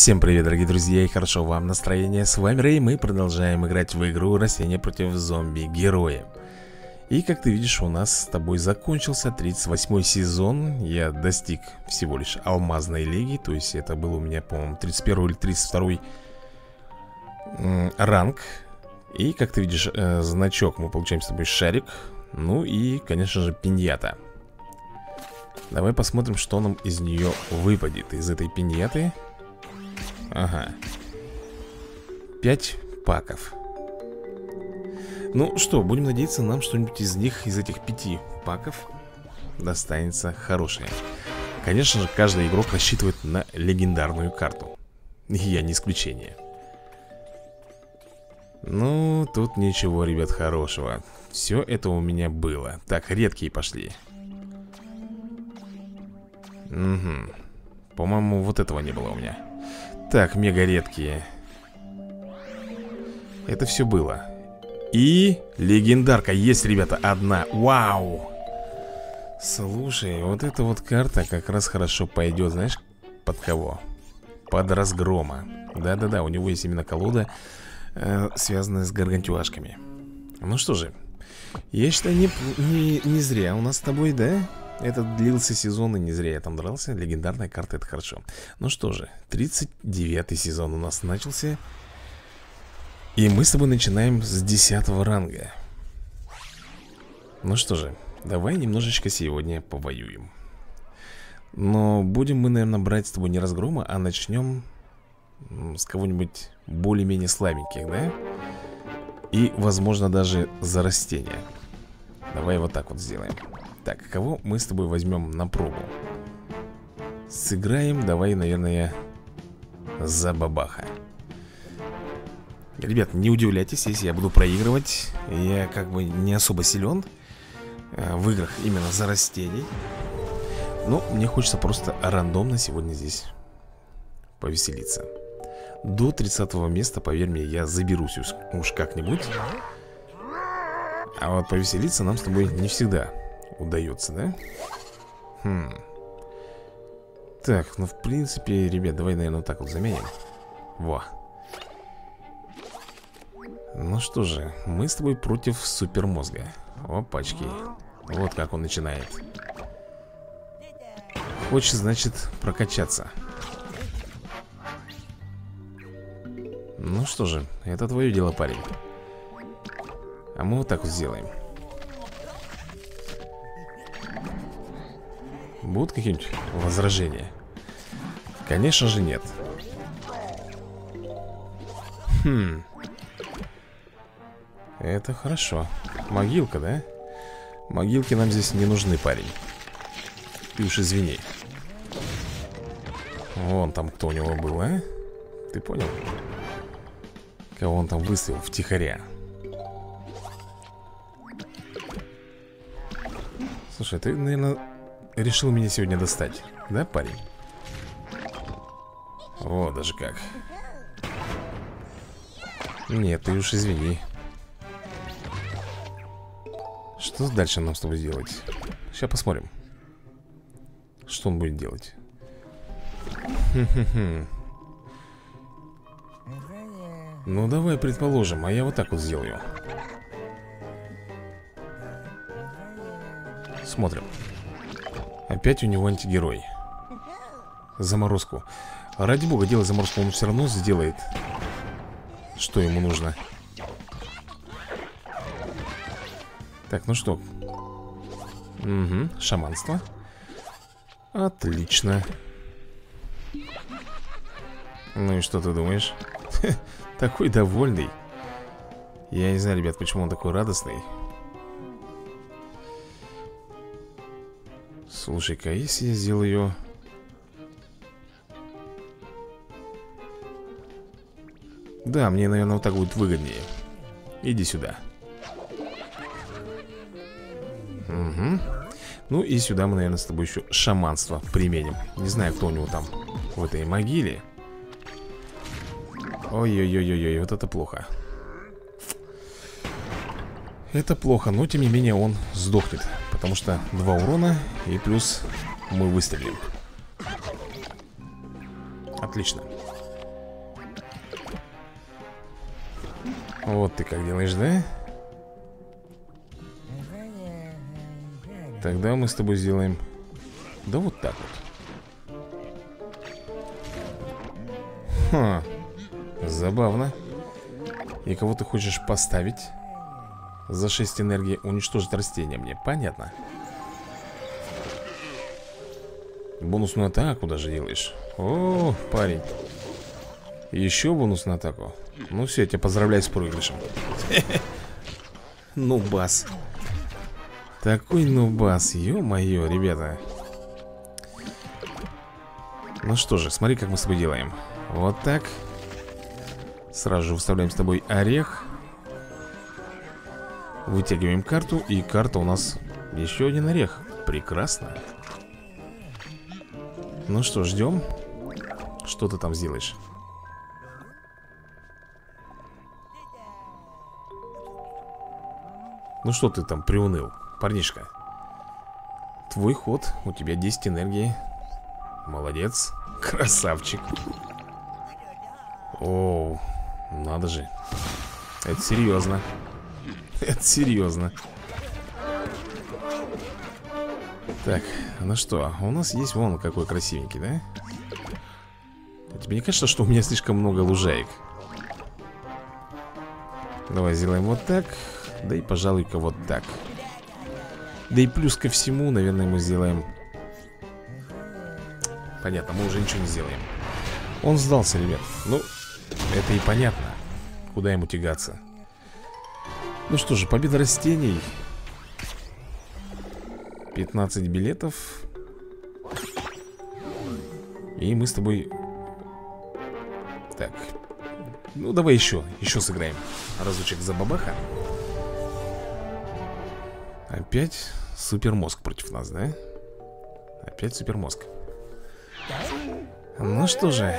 Всем привет, дорогие друзья, и хорошо вам настроение. С вами Рэй, мы продолжаем играть в игру Растения против зомби-героя. И как ты видишь, у нас с тобой закончился 38-й сезон. Я достиг всего лишь алмазной лиги. То есть это был у меня, по-моему, 31 или 32 ранг. И как ты видишь, значок мы получаем с тобой шарик. Ну и, конечно же, пиньята. Давай посмотрим, что нам из нее выпадет. Из этой пиньяты. Ага, 5 паков. Ну что, будем надеяться, нам что-нибудь из них, из этих 5 паков достанется хорошее. Конечно же, каждый игрок рассчитывает на легендарную карту. И я не исключение. Ну, тут ничего, ребят, хорошего. Все это у меня было. Так, редкие пошли. Угу. По-моему, вот этого не было у меня. Так, мега редкие. Это все было. И легендарка есть, ребята, одна. Вау! Слушай, вот эта вот карта как раз хорошо пойдет, знаешь, под кого? Под разгрома. Да-да-да, у него есть именно колода, связанная с гаргантюашками. Ну что же, я считаю, не зря у нас с тобой, да? Этот длился сезон, и не зря я там дрался. Легендарная карта, это хорошо. Ну что же, 39-й сезон у нас начался. И мы с тобой начинаем с 10-го ранга. Ну что же, давай немножечко сегодня повоюем. Но будем мы, наверное, брать с тобой не разгрома, а начнем с кого-нибудь более-менее слабеньких, да? И, возможно, даже за растения. Давай вот так вот сделаем. Так, кого мы с тобой возьмем на пробу? Сыграем, давай, наверное, за бабаха. Ребят, не удивляйтесь, если я буду проигрывать. Я как бы не особо силен в играх именно за растений. Но мне хочется просто рандомно сегодня здесь повеселиться. До 30-го места, поверь мне, я заберусь уж как-нибудь. А вот повеселиться нам с тобой не всегда удается, да? Так, ну в принципе, ребят, давай, наверное, вот так вот заменим. Во. Ну что же, мы с тобой против супермозга. Опачки. Вот как он начинает. Хочет, значит, прокачаться. Ну что же, это твое дело, парень. А мы вот так вот сделаем. Будут какие-нибудь возражения? Конечно же нет. Это хорошо. Могилка, да? Могилки нам здесь не нужны, парень. Ты уж извини. Вон там кто у него был, а? Ты понял? Кого он там выставил втихаря? Слушай, ты, наверное, решил меня сегодня достать, да, парень? О, даже как. Нет, ты уж извини. Что дальше нам с тобой делать? Сейчас посмотрим, что он будет делать. Ну давай предположим, а я вот так вот сделаю. Смотрим. Опять у него антигерой. Заморозку. Ради бога, делай заморозку, он все равно сделает, что ему нужно. Так, ну что? Угу, шаманство. Отлично. Ну и что ты думаешь? Такой довольный. Я не знаю, ребят, почему он такой радостный. Слушай-ка, если я сделаю... Да, мне, наверное, вот так будет выгоднее. Иди сюда. Угу. Ну и сюда мы, наверное, с тобой еще шаманство применим. Не знаю, кто у него там в этой могиле. Ой-ой-ой-ой, вот это плохо. Это плохо, но тем не менее он сдохнет. Потому что 2 урона и плюс мы выстрелим. Отлично. Вот ты как делаешь, да? Тогда мы с тобой сделаем... Да вот так вот. Ха, забавно. И кого ты хочешь поставить? За 6 энергии уничтожить растение мне, понятно. Бонусную атаку даже делаешь. О, парень. Еще бонусную атаку. Ну все, я тебя поздравляю с проигрышем. Нубас. Такой нубас, ё-моё, ребята. Ну что же, смотри, как мы с тобой делаем. Вот так. Сразу же выставляем с тобой орех. Вытягиваем карту. И карта у нас еще один орех. Прекрасно. Ну что, ждем. Что ты там сделаешь? Ну что ты там приуныл, парнишка? Твой ход, у тебя 10 энергии. Молодец, красавчик. О, надо же. Это серьезно. Это серьезно. Так, ну что, у нас есть вон какой красивенький, да? Тебе не кажется, что у меня слишком много лужаек? Давай сделаем вот так. Да и, пожалуй-ка, вот так. Да и плюс ко всему, наверное, мы сделаем... Понятно, мы уже ничего не сделаем. Он сдался, ребят. Ну, это и понятно. Куда ему тягаться? Ну что же, победа растений. 15 билетов. И мы с тобой... Так. Ну, давай еще сыграем. Разочек за бабаха. Опять супермозг против нас, да? Опять супермозг. Ну что же.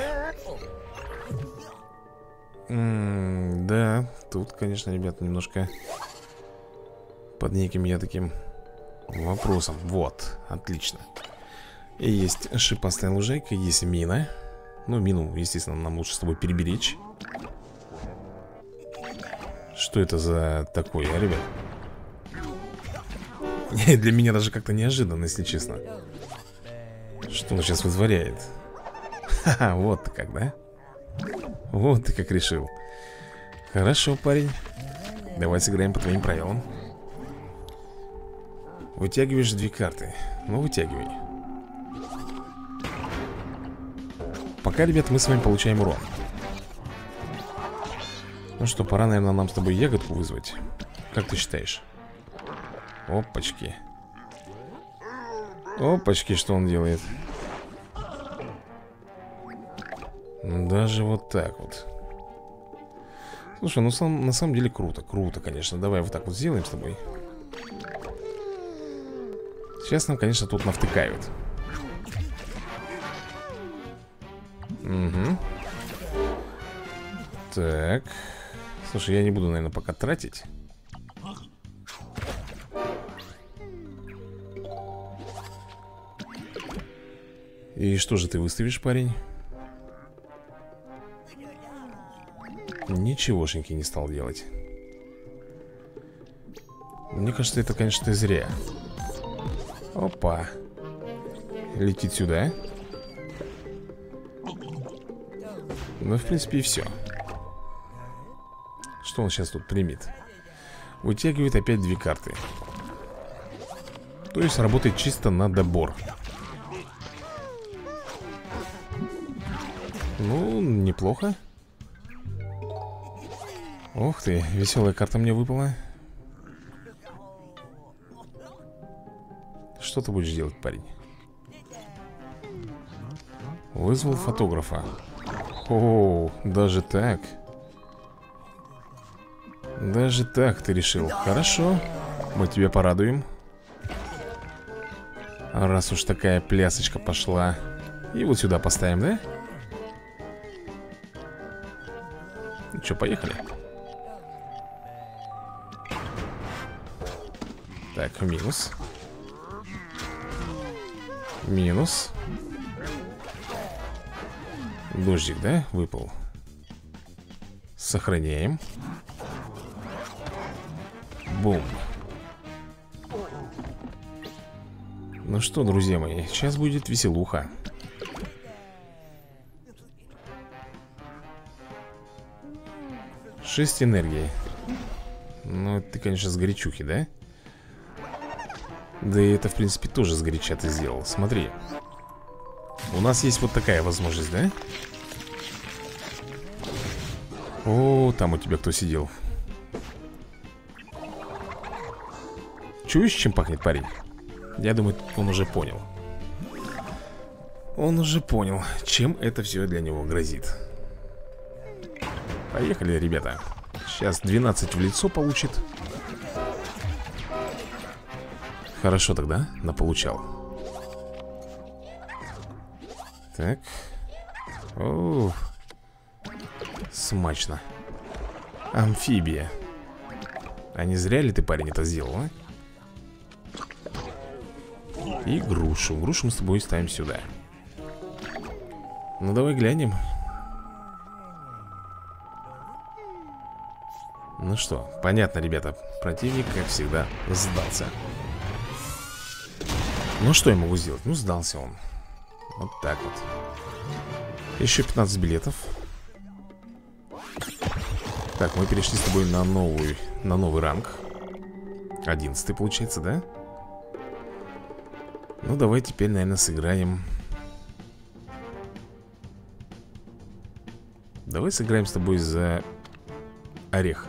Да, тут, конечно, ребята, немножко под неким я таким вопросом. Вот, отлично. И есть шипастая лужайка, есть мина. Ну, мину, естественно, нам лучше с тобой переберечь. Что это за такое, а, ребят? Для меня даже как-то неожиданно, если честно. Что он сейчас вытворяет? Ха-ха, вот ты как, да? Вот ты как решил. Хорошо, парень. Давай сыграем по твоим правилам. Вытягиваешь 2 карты. Ну, вытягивай. Пока, ребят, мы с вами получаем урон. Ну что, пора, наверное, нам с тобой ягодку вызвать. Как ты считаешь? Опачки. Опачки, что он делает? Даже вот так вот. Слушай, ну на самом деле круто. Круто, конечно. Давай вот так вот сделаем с тобой. Сейчас нам, конечно, тут навтыкают. Угу. Так. Слушай, я не буду, наверное, пока тратить. И что же ты выставишь, парень? Ничегошеньки не стал делать. Мне кажется, это, конечно, зря. Опа. Летит сюда. Ну, в принципе, и все. Что он сейчас тут примет? Вытягивает опять 2 карты. То есть работает чисто на добор. Ну, неплохо. Ух ты, веселая карта мне выпала. Что ты будешь делать, парень? Вызвал фотографа. О, даже так. Даже так ты решил. Хорошо, мы тебя порадуем. Раз уж такая плясочка пошла. И вот сюда поставим, да? Ну что, поехали. Так, минус. Минус. Дождик, да, выпал. Сохраняем. Бум. Ну что, друзья мои, сейчас будет веселуха. Шесть энергии. Ну, ты, конечно, с горячухи, да? Да и это, в принципе, тоже сгоряча ты сделал. Смотри. У нас есть вот такая возможность, да? О, там у тебя кто сидел? Чуешь, чем пахнет парень? Я думаю, он уже понял. Он уже понял, чем это все для него грозит. Поехали, ребята. Сейчас 12 в лицо получит. Хорошо тогда, наполучал. Так. О, смачно. Амфибия. А не зря ли ты, парень, это сделал, а? И грушу. Грушу мы с тобой ставим сюда. Ну давай глянем. Ну что, понятно, ребята. Противник, как всегда, сдался. Ну что я могу сделать? Ну сдался он. Вот так вот. Еще 15 билетов. Так, мы перешли с тобой на новый ранг. 11 получается, да? Ну давай теперь, наверное, сыграем. Давай сыграем с тобой за орех.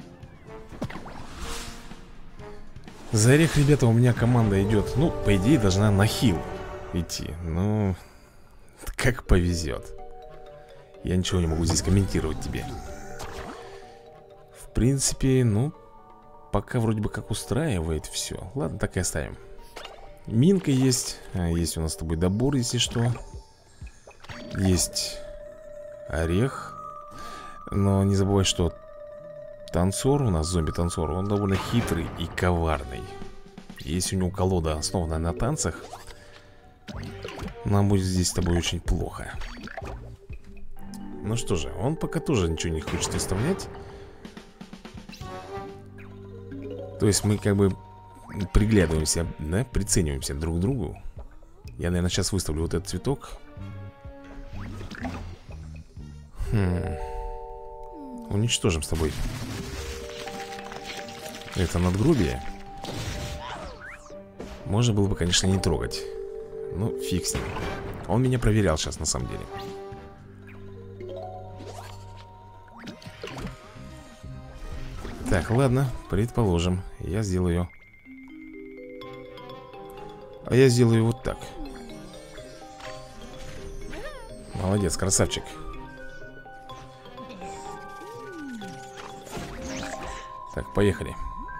За орех, ребята, у меня команда идет. Ну, по идее, должна на хил идти. Ну, как повезет. Я ничего не могу здесь комментировать тебе. В принципе, ну, пока вроде бы как устраивает все. Ладно, так и оставим. Минка есть. Есть у нас с тобой добор, если что. Есть орех. Но не забывай, что танцор у нас, зомби-танцор, он довольно хитрый и коварный. Если у него колода основана на танцах, нам будет здесь с тобой очень плохо. Ну что же, он пока тоже ничего не хочет выставлять. То есть мы как бы приглядываемся, да, прицениваемся друг к другу. Я, наверное, сейчас выставлю вот этот цветок. Уничтожим с тобой это надгробие. Можно было бы, конечно, не трогать. Ну, фиг с ним. Он меня проверял сейчас, на самом деле. Так, ладно, предположим, я сделаю. А я сделаю вот так. Молодец, красавчик. Так, поехали.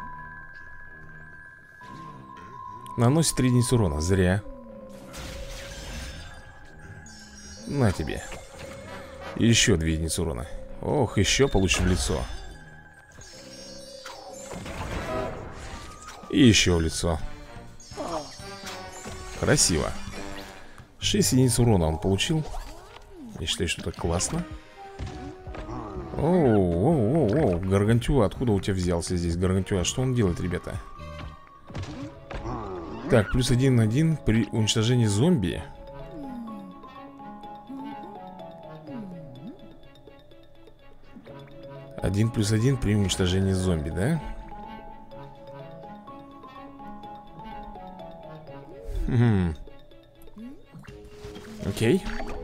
Наносит 3 единицы урона, зря. На тебе. Еще 2 единицы урона. Ох, еще получим в лицо. И еще в лицо. Красиво. 6 единиц урона он получил. Я считаю, что это классно. Оу, Гаргантюа, откуда у тебя взялся здесь Гаргантюа? Что он делает, ребята? Так, плюс 1/1 при уничтожении зомби. Один плюс 1 при уничтожении зомби, да? Окей.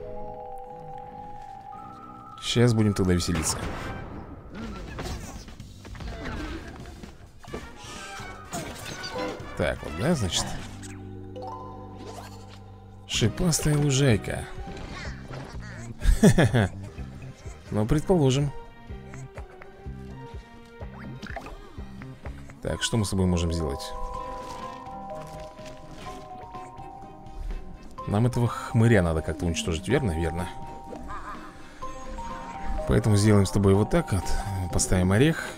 Сейчас будем тогда веселиться. Так вот, да, значит. Шипастая лужайка. Ну, предположим. Так, что мы с тобой можем сделать? Нам этого хмыря надо как-то уничтожить, верно? Верно. Поэтому сделаем с тобой вот так вот. Поставим орех.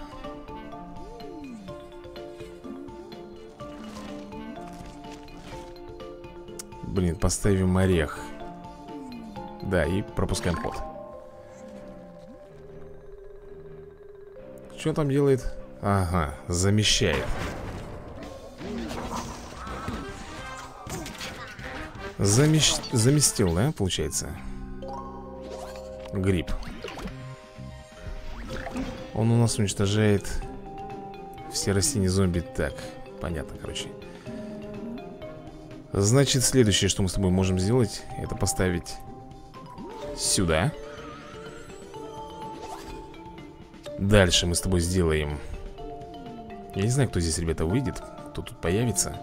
Блин, поставим орех. Да, и пропускаем ход. Что он там делает? Ага, замещает. Заместил, да, получается? Гриб. Он у нас уничтожает все растения зомби. Так, понятно, короче. Значит, следующее, что мы с тобой можем сделать, это поставить сюда. Дальше мы с тобой сделаем... Я не знаю, кто здесь, ребята, выйдет, кто тут появится.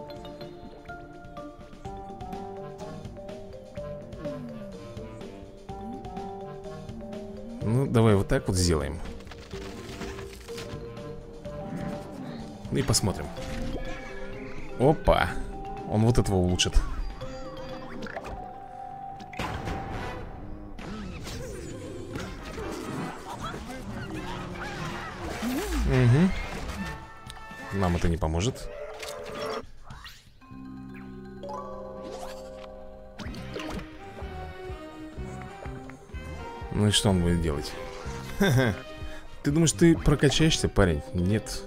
Ну, давай вот так вот сделаем. Ну и посмотрим. Опа. Он вот этого улучшит. Угу. Нам это не поможет. Ну и что он будет делать? Ха-ха. Ты думаешь, ты прокачаешься, парень? Нет.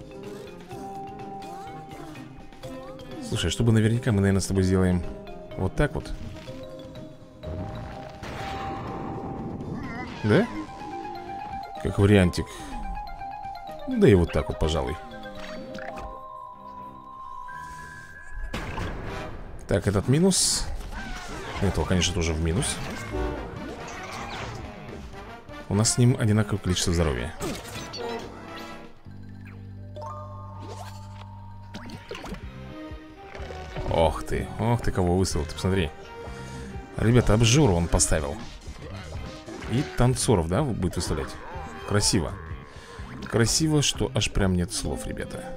Слушай, чтобы наверняка мы, наверное, с тобой сделаем вот так вот. Да? Как вариантик. Да и вот так вот, пожалуй. Так, этот минус. Этого, конечно, тоже в минус. У нас с ним одинаковое количество здоровья. Ох ты, кого выставил, ты посмотри. Ребята, обжору он поставил. И танцоров, да, будет выставлять. Красиво. Красиво, что аж прям нет слов, ребята.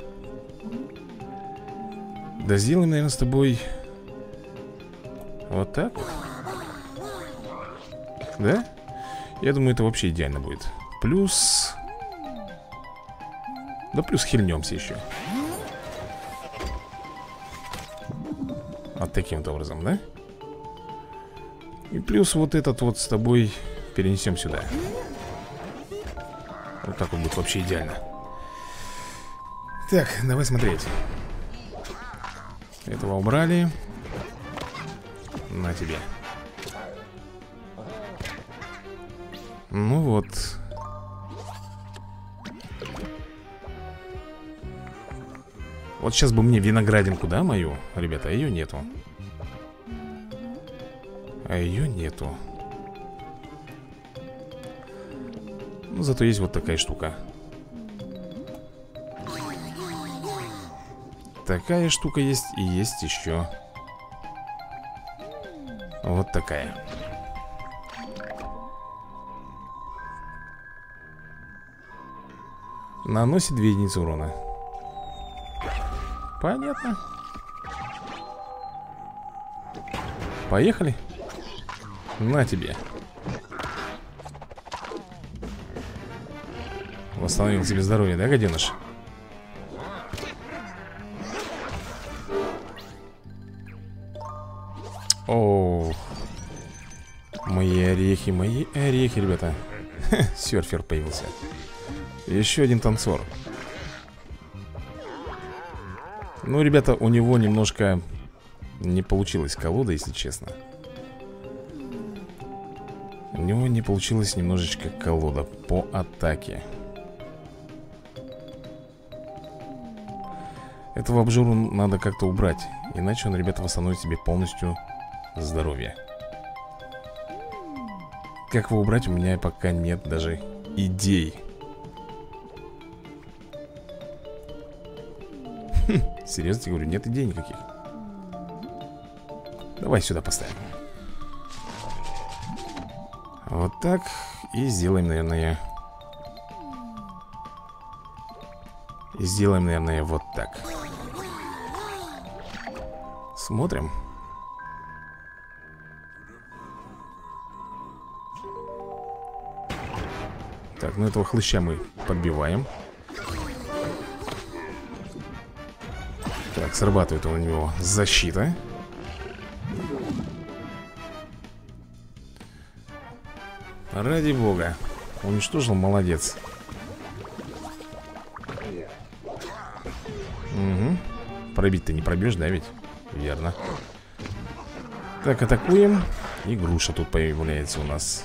Да сделаем, наверное, с тобой вот так. Да? Я думаю, это вообще идеально будет. Плюс... Да плюс хильнемся еще. Вот таким вот образом, да? И плюс вот этот вот с тобой перенесем сюда. Вот так вот будет вообще идеально. Так, давай смотреть. Этого убрали. На тебе. Ну вот. Вот сейчас бы мне виноградинку, да, мою? Ребята, а ее нету. А ее нету. Ну, зато есть вот такая штука. Такая штука есть. И есть еще вот такая. Наносит 2 единицы урона. Понятно. Поехали. На тебе. Восстановил себе здоровье, да, гаденыш? О, мои орехи, ребята. Серфер появился. Еще один танцор. Ну, ребята, у него немножко не получилась колода, если честно. У него не получилась немножечко колода по атаке. Этого обжору надо как-то убрать. Иначе он, ребята, восстановит себе полностью здоровье. Как его убрать, у меня пока нет даже идей. Серьезно тебе говорю, нет идей никаких. Давай сюда поставим. Вот так. И сделаем, наверное. И сделаем, наверное, вот так. Смотрим. Так, ну этого хлыща мы подбиваем. Так, срабатывает у него защита. Ради бога. Уничтожил, молодец. Угу. Пробить ты не пробьешь, да ведь? Верно. Так, атакуем. И груша тут появляется у нас.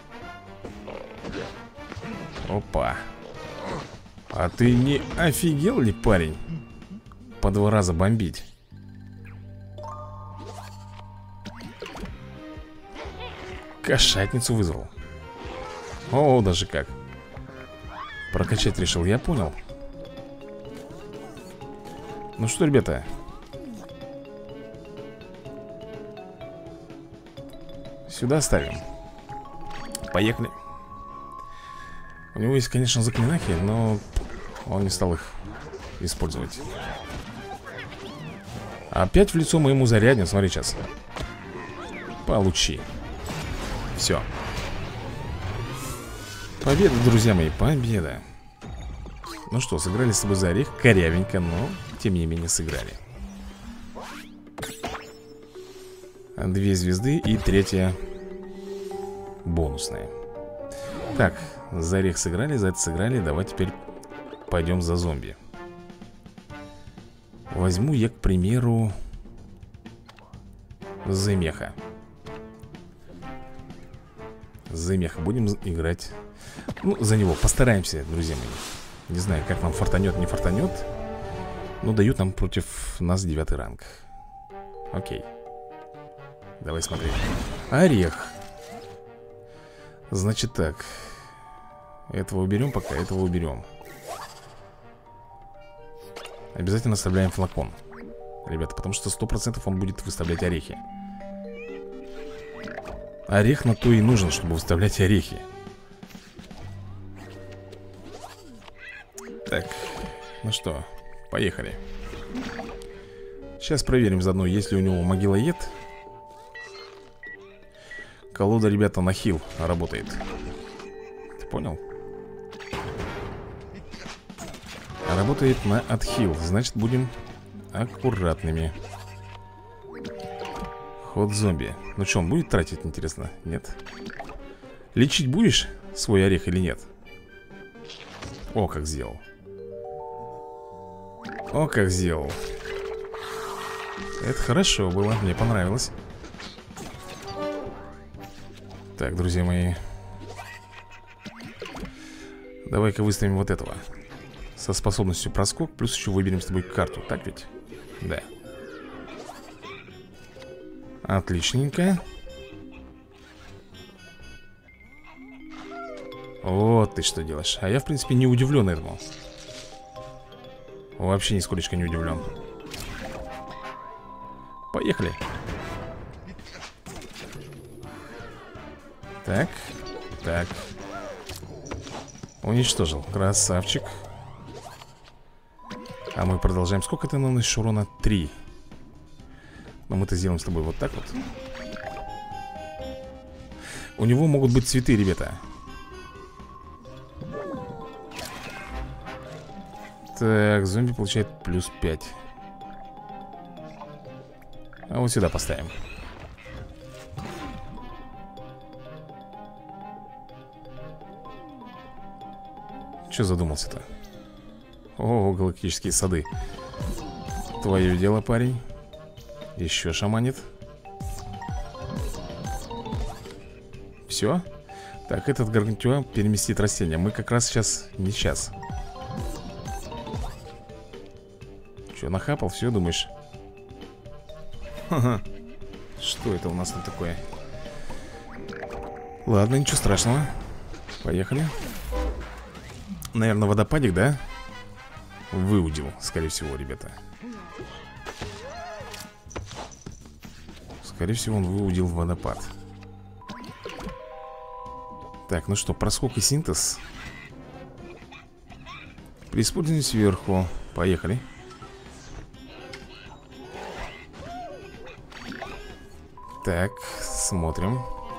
Опа. А ты не офигел ли, парень? По 2 раза бомбить. Кошатницу вызвал. О, даже как. Прокачать решил, я понял. Ну что, ребята, сюда ставим. Поехали. У него есть, конечно, заклинахи, но он не стал их использовать. Опять в лицо мы ему зарядим, смотри сейчас. Получи. Все. Победа, друзья мои, победа. Ну что, сыграли с тобой за орех. Корявенько, но тем не менее сыграли. 2 звезды и 3 бонусная. Так, за орех сыграли, за это сыграли. Давай теперь пойдем за зомби. Возьму я, к примеру, Земеха. Земеха будем играть. Ну, за него постараемся, друзья мои. Не знаю, как нам фартанет, не фартанет. Но дают нам против нас 9 ранг. Окей. Давай смотреть. Орех. Значит так. Этого уберем пока, этого уберем. Обязательно оставляем флакон, ребята, потому что 100% он будет выставлять орехи. Орех на то и нужен, чтобы выставлять орехи. Так, ну что, поехали. Сейчас проверим заодно, есть ли у него могилоед. Колода, ребята, на хил работает. Ты понял? Работает на отхил. Значит, будем аккуратными. Ход зомби. Ну что, он будет тратить, интересно? Нет? Лечить будешь свой орех или нет? О, как сделал. О, как сделал. Это хорошо было, мне понравилось. Так, друзья мои, давай-ка выставим вот этого. Со способностью проскок. Плюс еще выберем с тобой карту. Так ведь? Да. Отличненько. Вот ты что делаешь. А я, в принципе, не удивлен этому. Вообще нисколечко не удивлен. Поехали. Так. Так. Уничтожил. Красавчик. А мы продолжаем. Сколько ты наносишь урона? 3. Но мы-то сделаем с тобой вот так вот. У него могут быть цветы, ребята. Так, зомби получает плюс 5. А вот сюда поставим. Че задумался-то? О, галактические сады. Твое дело, парень. Еще шаманит. Все. Так, этот гаргантюа переместит растения. Мы как раз сейчас, не сейчас. Че, нахапал? Все, думаешь? Ха-ха. Что это у нас там такое? Ладно, ничего страшного. Поехали. Наверное, водопадик, да? Выудил, скорее всего, ребята. Скорее всего, он выудил водопад. Так, ну что, проскок и синтез. При использовании сверху. Поехали. Так, смотрим.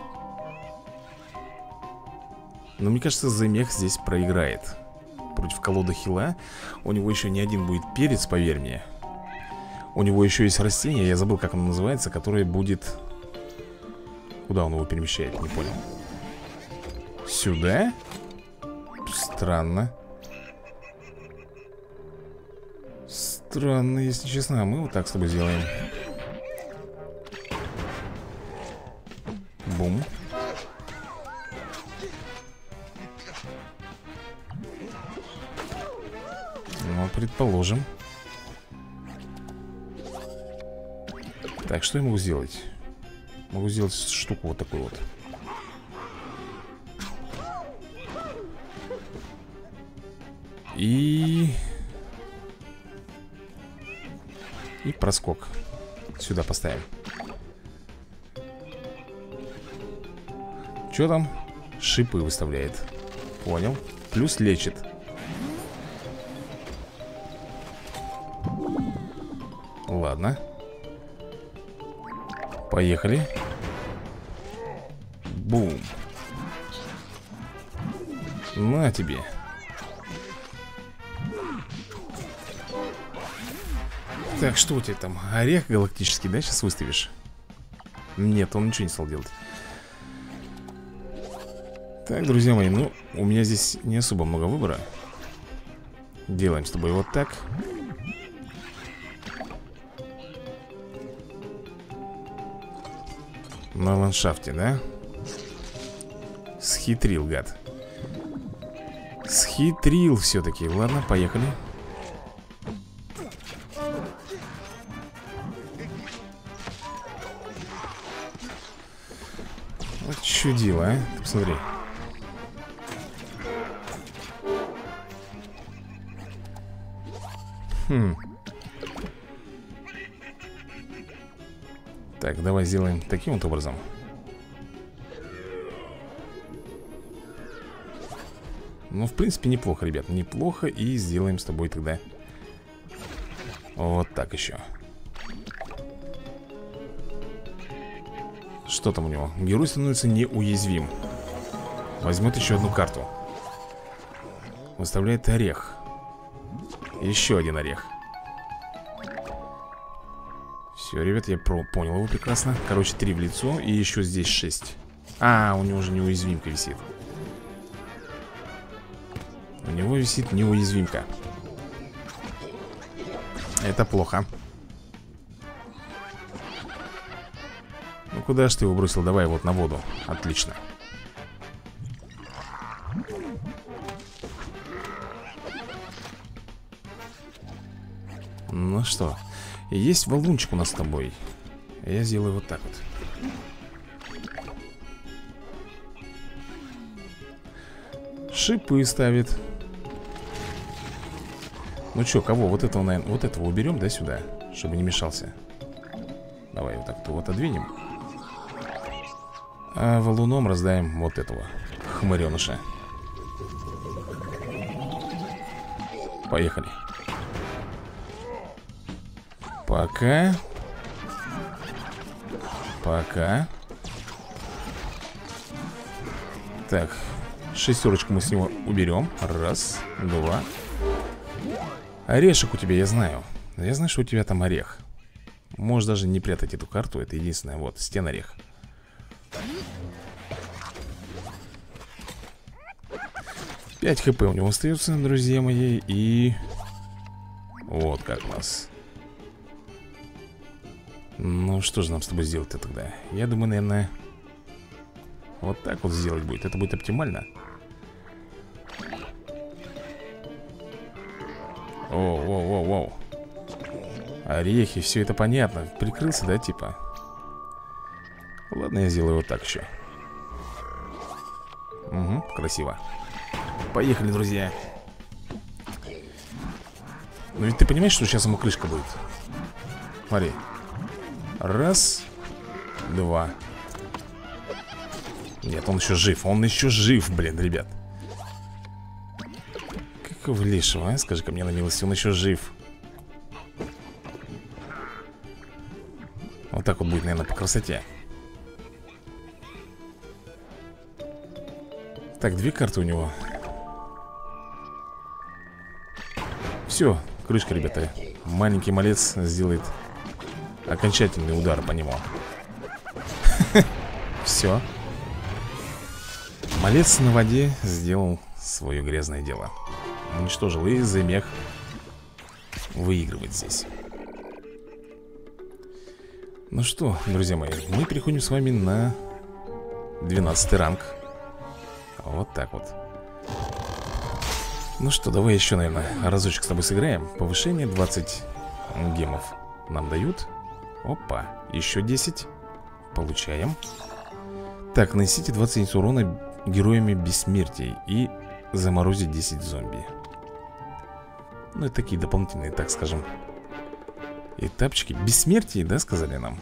Но мне кажется, Земех здесь проиграет. Против колоды хила. У него еще не один будет перец, поверь мне. У него еще есть растение, я забыл, как оно называется, которое будет... Куда он его перемещает, не понял. Сюда? Странно. Странно, если честно. А мы вот так с тобой сделаем. Бум. Ну, предположим. Так, что я могу сделать? Могу сделать штуку вот такую вот. И проскок. Сюда поставим. Что там? Шипы выставляет. Понял. Плюс лечит. Ладно. Поехали. Бум. На тебе. Так, что у тебя там? Орех галактический, да, сейчас выставишь? Нет, он ничего не стал делать. Так, друзья мои, ну, у меня здесь не особо много выбора. Делаем с тобой вот так. На ландшафте, да? Схитрил, гад. Схитрил все-таки. Ладно, поехали. Вот чудило, а? Ты посмотри. Так, давай сделаем таким вот образом. Ну, в принципе, неплохо, ребят. Неплохо. И сделаем с тобой тогда вот так еще. Что там у него? Герой становится неуязвим. Возьмет еще одну карту. Выставляет орех. Еще один орех. Все, ребят, я понял его прекрасно. Короче, 3 в лицо. И еще здесь 6. А, у него уже неуязвимка висит. У него висит неуязвимка. Это плохо. Ну куда ж ты его бросил? Давай вот на воду. Отлично. Ну что, есть валунчик у нас с тобой. Я сделаю вот так вот. Шипы ставит. Ну что, кого? Вот этого, наверное, вот этого уберем, да, сюда, чтобы не мешался. Давай вот так-то вот отдвинем. А валуном раздаем вот этого хмыреныша. Поехали. Пока. Пока. Так, шестерочку мы с него уберем. Раз, два. Орешек у тебя, я знаю. Я знаю, что у тебя там орех. Можешь даже не прятать эту карту. Это единственное, вот, стен орех. Пять хп у него остается, друзья мои. И вот как у нас. Ну, что же нам с тобой сделать-то тогда? Я думаю, наверное, вот так вот сделать будет. Это будет оптимально. Воу. Орехи, все это понятно. Прикрылся, да, типа? Ладно, я сделаю вот так еще. Угу, красиво. Поехали, друзья. Ну ведь ты понимаешь, что сейчас ему крышка будет? Смотри. Раз. Два. Нет, он еще жив. Он еще жив, блин, ребят. Какого лешего, а? Скажи-ка мне на милость, он еще жив. Вот так вот будет, наверное, по красоте. Так, 2 карты у него. Все, крышка, ребята. Маленький малец сделает окончательный удар по нему. Все. Малец на воде сделал свое грязное дело. Уничтожил и замех выигрывать здесь. Ну что, друзья мои, мы переходим с вами на 12 ранг. Вот так вот. Ну что, давай еще, наверное, разочек с тобой сыграем. Повышение 20 гемов нам дают. Опа, еще 10. Получаем. Так, нанесите 20 единиц урона героями бессмертия и заморозить 10 зомби. Ну, это такие дополнительные, так скажем, этапчики. Бессмертие, да, сказали нам?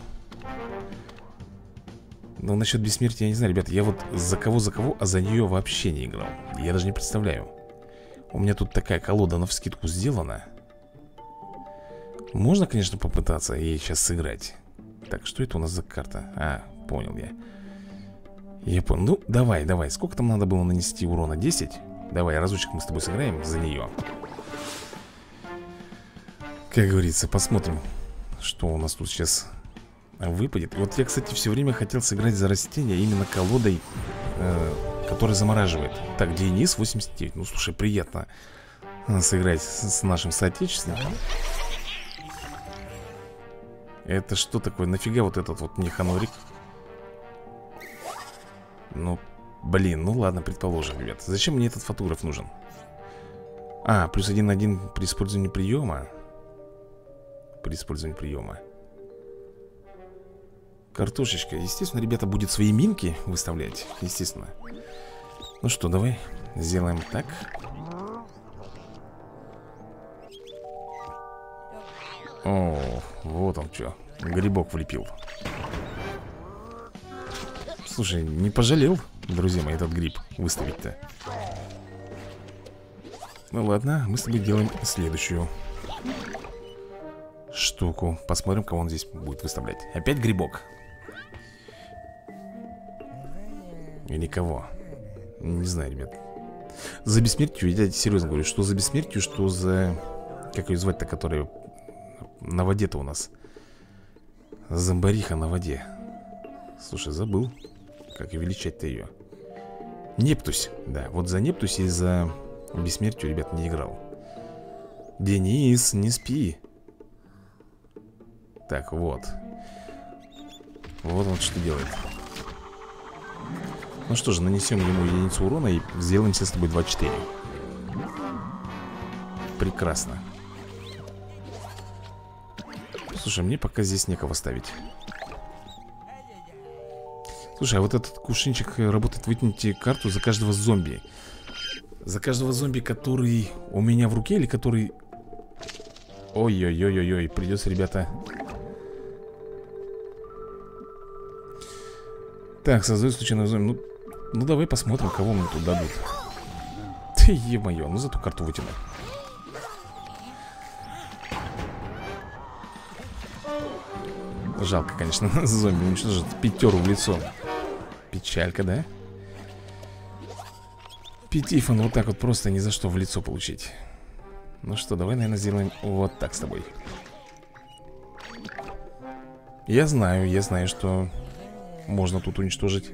Но насчет бессмертия я не знаю, ребята. Я вот за кого, а за нее вообще не играл. Я даже не представляю. У меня тут такая колода навскидку сделана. Можно, конечно, попытаться ей сейчас сыграть. Так, что это у нас за карта? А, понял я. Я понял. Ну, давай. Сколько там надо было нанести урона? 10? Давай, разочек мы с тобой сыграем за нее. Как говорится, посмотрим, что у нас тут сейчас выпадет. Вот я, кстати, все время хотел сыграть за растение именно колодой, которая замораживает. Так, Денис 89. Ну, слушай, приятно сыграть с нашим соотечественником. Это что такое? Нафига вот этот вот неханорик? Ну, блин, ну ладно, предположим, ребят. Зачем мне этот фотограф нужен? А, плюс 1 на 1 при использовании приема. При использовании приема. Картошечка. Естественно, ребята, будет свои минки выставлять. Естественно. Ну что, давай сделаем так. О, вот он что. Грибок влепил. Слушай, не пожалел, друзья мои, этот гриб выставить-то. Ну ладно, мы с тобой делаем следующую штуку. Посмотрим, кого он здесь будет выставлять. Опять грибок. Или кого? Не знаю, ребят. За бессмертию, я серьезно говорю, что за бессмертию, что за... Как ее звать-то, которая на воде-то у нас? Зомбариха на воде. Слушай, забыл, как и величать-то ее. Нептусь, да, вот за Нептусь и за бессмертию, ребят, не играл. Денис, не спи. Так, вот. Вот он что делает. Ну что же, нанесем ему единицу урона и сделаем все с тобой 24. Прекрасно. Слушай, мне пока здесь некого ставить. Слушай, а вот этот кувшинчик работает. Вытяните карту за каждого зомби. За каждого зомби, который у меня в руке или который... Ой-ой-ой-ой-ой, придется, ребята... Так, создаю случайно зомби. Ну давай посмотрим, кого мне тут дадут. Ты, е-мое, ну за ту карту вытяну. Жалко, конечно, зомби уничтожит 5 в лицо. Печалька, да? Пятифон вот так вот просто ни за что в лицо получить. Ну что, давай, наверное, сделаем вот так с тобой. Я знаю, что можно тут уничтожить.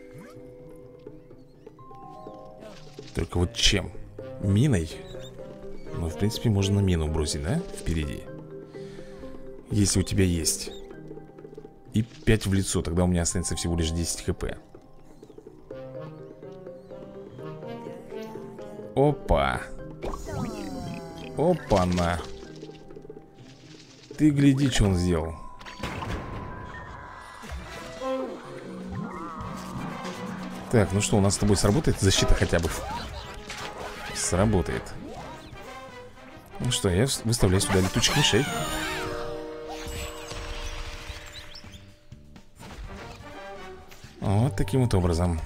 Только вот чем? Миной? Ну, в принципе, можно мину бросить, да? Впереди. Если у тебя есть. И 5 в лицо, тогда у меня останется всего лишь 10 хп. Опа. Опа-на. Ты гляди, что он сделал. Так, ну что, у нас с тобой сработает защита хотя бы? Сработает. Ну что, я выставляю сюда летучих мышей. Вот таким вот образом.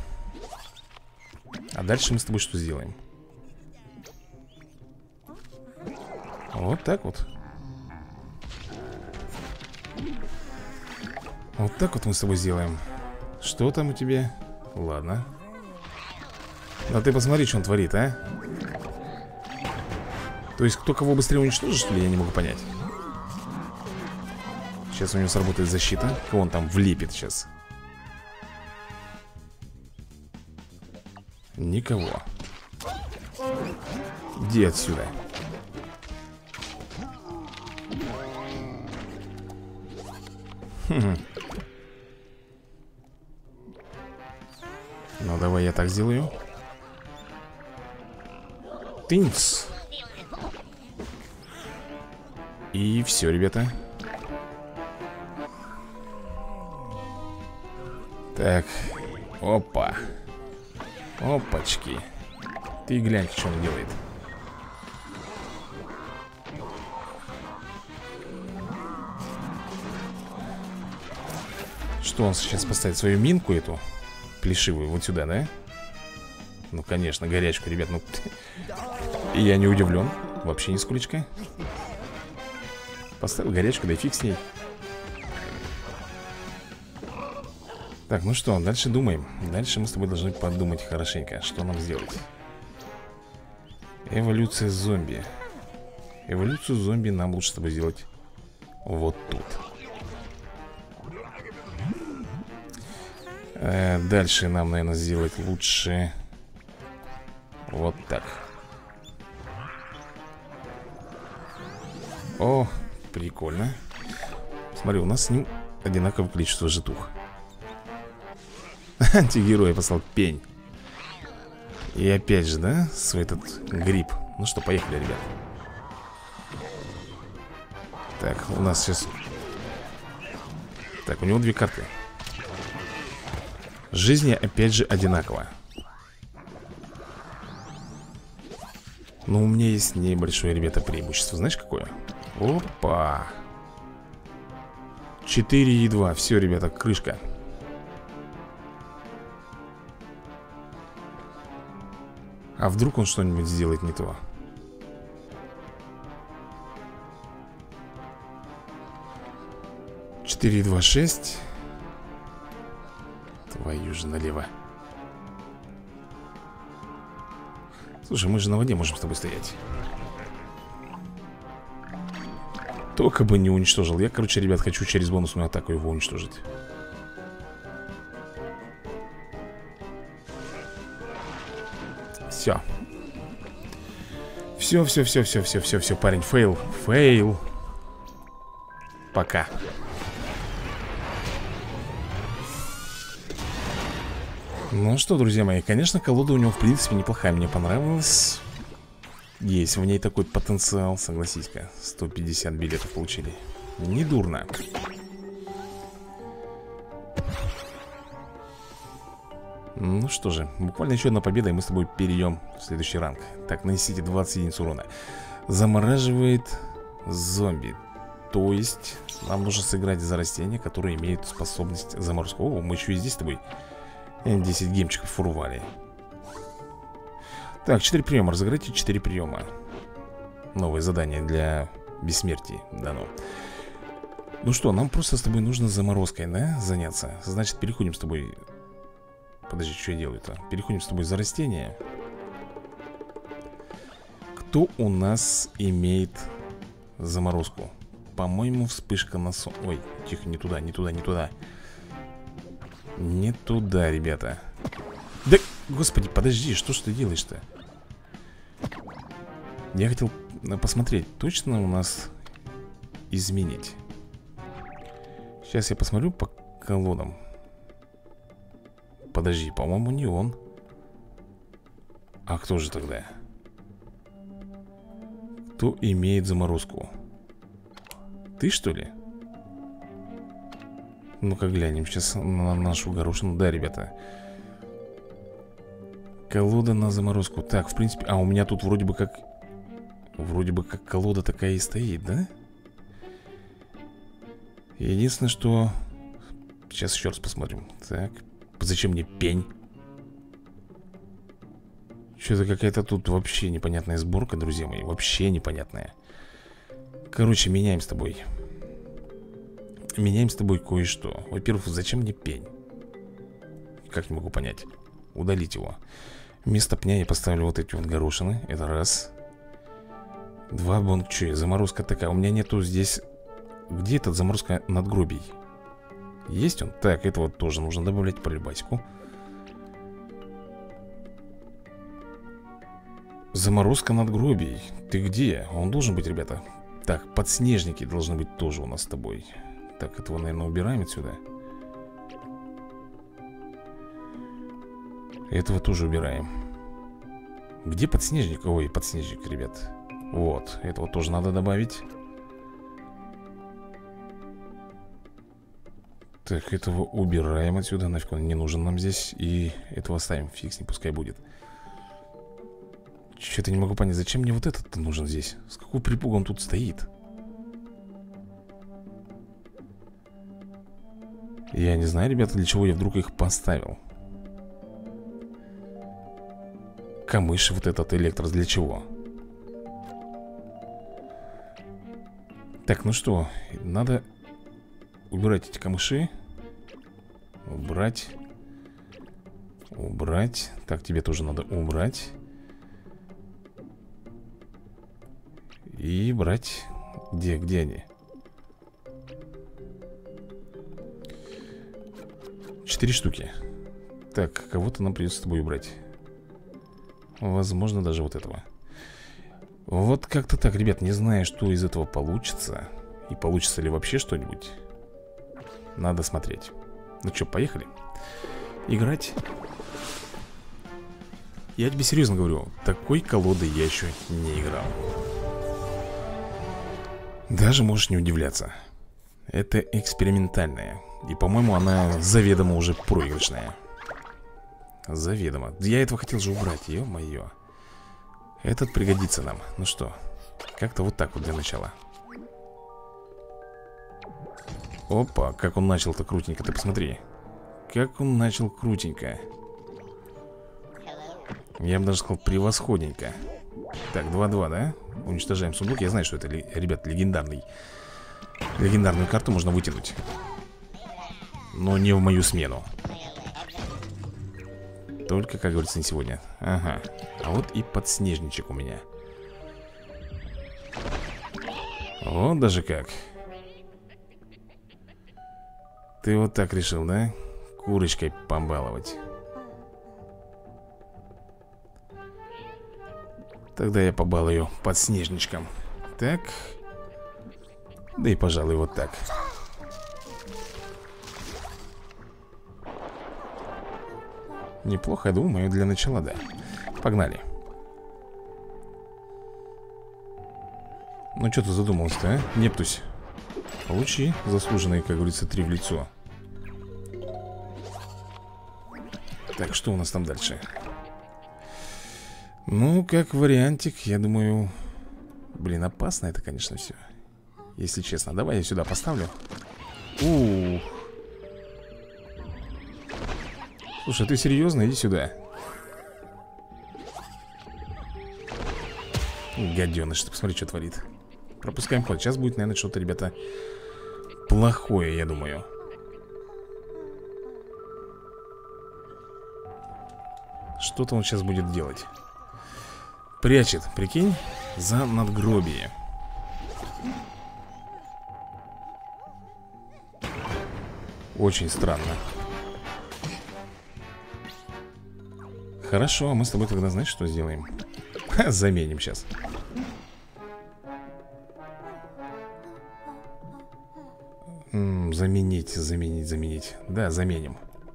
А дальше мы с тобой что сделаем? Вот так вот. Вот так вот мы с тобой сделаем. Что там у тебя? Ладно. Но ты посмотри, что он творит, а? То есть кто кого быстрее уничтожит, что ли, я не могу понять. Сейчас у него сработает защита. Кого он там влепит сейчас? Никого. Иди отсюда. Ну, давай я так сделаю. Тынц. И все, ребята. Так. Опа. Опачки. Ты глянь, что он делает. Что он сейчас поставит? Свою минку эту плешивую вот сюда, да? Ну, конечно, горячку, ребят. Ну, я не удивлен. Вообще нисколечко. Поставил горячку, да и фиг с ней. Так, ну что, дальше думаем. Дальше мы с тобой должны подумать хорошенько, что нам сделать. Эволюция зомби. Эволюцию зомби нам лучше с тобой сделать вот тут. Дальше нам, наверное, сделать лучше вот так. О, прикольно. Смотри, у нас с ним одинаковое количество житух. Антигерой послал пень. И опять же, да, свой этот гриб. Ну что, поехали, ребят. Так, у нас сейчас... Так, у него 2 карты. Жизни опять же одинаково. Но у меня есть небольшое, ребята, преимущество. Знаешь, какое? Опа. 4,2. Все, ребята, крышка. А вдруг он что-нибудь сделает не то? Четыре, 2, 6. Твою же налево. Слушай, мы же на воде можем с тобой стоять. Только бы не уничтожил. Я, короче, ребят, хочу через бонусную атаку его уничтожить. Все. Все, парень, фейл. Фейл. Пока. Ну что, друзья мои, конечно, колода у него, в принципе, неплохая. Мне понравилась. Есть в ней такой потенциал, согласись-ка. 150 билетов получили. Недурно. Ну что же, буквально еще одна победа, и мы с тобой перейдем в следующий ранг. Так, нанесите 20 единиц урона. Замораживает зомби. То есть нам нужно сыграть за растения, которые имеют способность заморозки. О, мы еще и здесь с тобой 10 гемчиков урвали. Так, 4 приема, разыграйте 4 приема. Новое задание для бессмертия дано. Ну что, нам просто с тобой нужно заморозкой, да, заняться. Значит, переходим с тобой... Подожди, что я делаю-то? Переходим с тобой за растения. Кто у нас имеет заморозку? По-моему, вспышка на сон... Ой, тихо, не туда, не туда, не туда. Не туда, ребята. Да, господи, подожди, что ж ты делаешь-то? Я хотел посмотреть, точно у нас изменить. Сейчас я посмотрю по колодам. Подожди, по-моему, не он. А кто же тогда? Кто имеет заморозку? Ты, что ли? Ну-ка глянем сейчас на нашу горошину. Да, ребята. Колода на заморозку. Так, в принципе... А, у меня тут вроде бы как... Вроде бы как колода такая и стоит, да? Единственное, что... Сейчас еще раз посмотрим. Так, зачем мне пень? Что-то какая-то тут вообще непонятная сборка, друзья мои. Вообще непонятная. Короче, меняем с тобой. Меняем с тобой кое-что. Во-первых, зачем мне пень? Как не могу понять. Удалить его. Вместо пня я поставлю вот эти вот горошины. Это раз. Два бончи. Заморозка такая. У меня нету здесь... Где этот заморозка надгробий? Есть он? Так, это вот тоже нужно добавлять по любасику. Заморозка надгробий. Ты где? Он должен быть, ребята. Так, подснежники должны быть тоже у нас с тобой. Так, этого, наверное, убираем отсюда. Этого тоже убираем. Где подснежник? Ой, подснежник, ребят. Вот, этого тоже надо добавить. Так, этого убираем отсюда. Нафиг он не нужен нам здесь. И этого оставим, фиг с ним, пускай будет. Что-то не могу понять, зачем мне вот этот нужен здесь? С какого припуга он тут стоит? Я не знаю, ребята, для чего я вдруг их поставил. Камыш вот этот электрос для чего? Так, ну что, надо убирать эти камыши. Убрать. Убрать. Так, тебе тоже надо убрать. И брать. Где они? 4 штуки. Так, кого-то нам придется с тобой убрать. Возможно, даже вот этого. Вот как-то так, ребят, не знаю, что из этого получится. И получится ли вообще что-нибудь. Надо смотреть. Ну что, поехали? Играть. Я тебе серьезно говорю, такой колодой я еще не играл. Даже можешь не удивляться. Это экспериментальная. И, по-моему, она заведомо уже проигрышная. Заведомо. Я этого хотел же убрать, ё-моё. Этот пригодится нам. Ну что, как-то вот так вот для начала. Опа, как он начал-то крутенько, ты посмотри. Как он начал крутенько. Я бы даже сказал, превосходненько. Так, 2-2, да? Уничтожаем сундук. Я знаю, что это, ребят, легендарный. Легендарную карту можно вытянуть. Но не в мою смену. Только, как говорится, не сегодня. Ага. А вот и подснежничек у меня. Вот даже как. Ты вот так решил, да? Курочкой побаловать. Тогда я побалую подснежничком. Так. Да и, пожалуй, вот так. Неплохо, я думаю, для начала, да. Погнали. Ну, что ты задумался-то, а? Нептусь. Получи заслуженные, как говорится, 3 в лицо. Так, что у нас там дальше? Ну, как вариантик, я думаю... Блин, опасно это, конечно, все. Если честно, давай я сюда поставлю. Ух. Слушай, ты серьезно? Иди сюда. Гаденыш, ты посмотри, что творит. Пропускаем ход. Сейчас будет, наверное, что-то, ребята, плохое, я думаю. Что-то он сейчас будет делать. Прячет, прикинь, за надгробие. Очень странно. Хорошо, а мы с тобой тогда, знаешь, что сделаем? Заменим сейчас. Заменить. Да, заменим.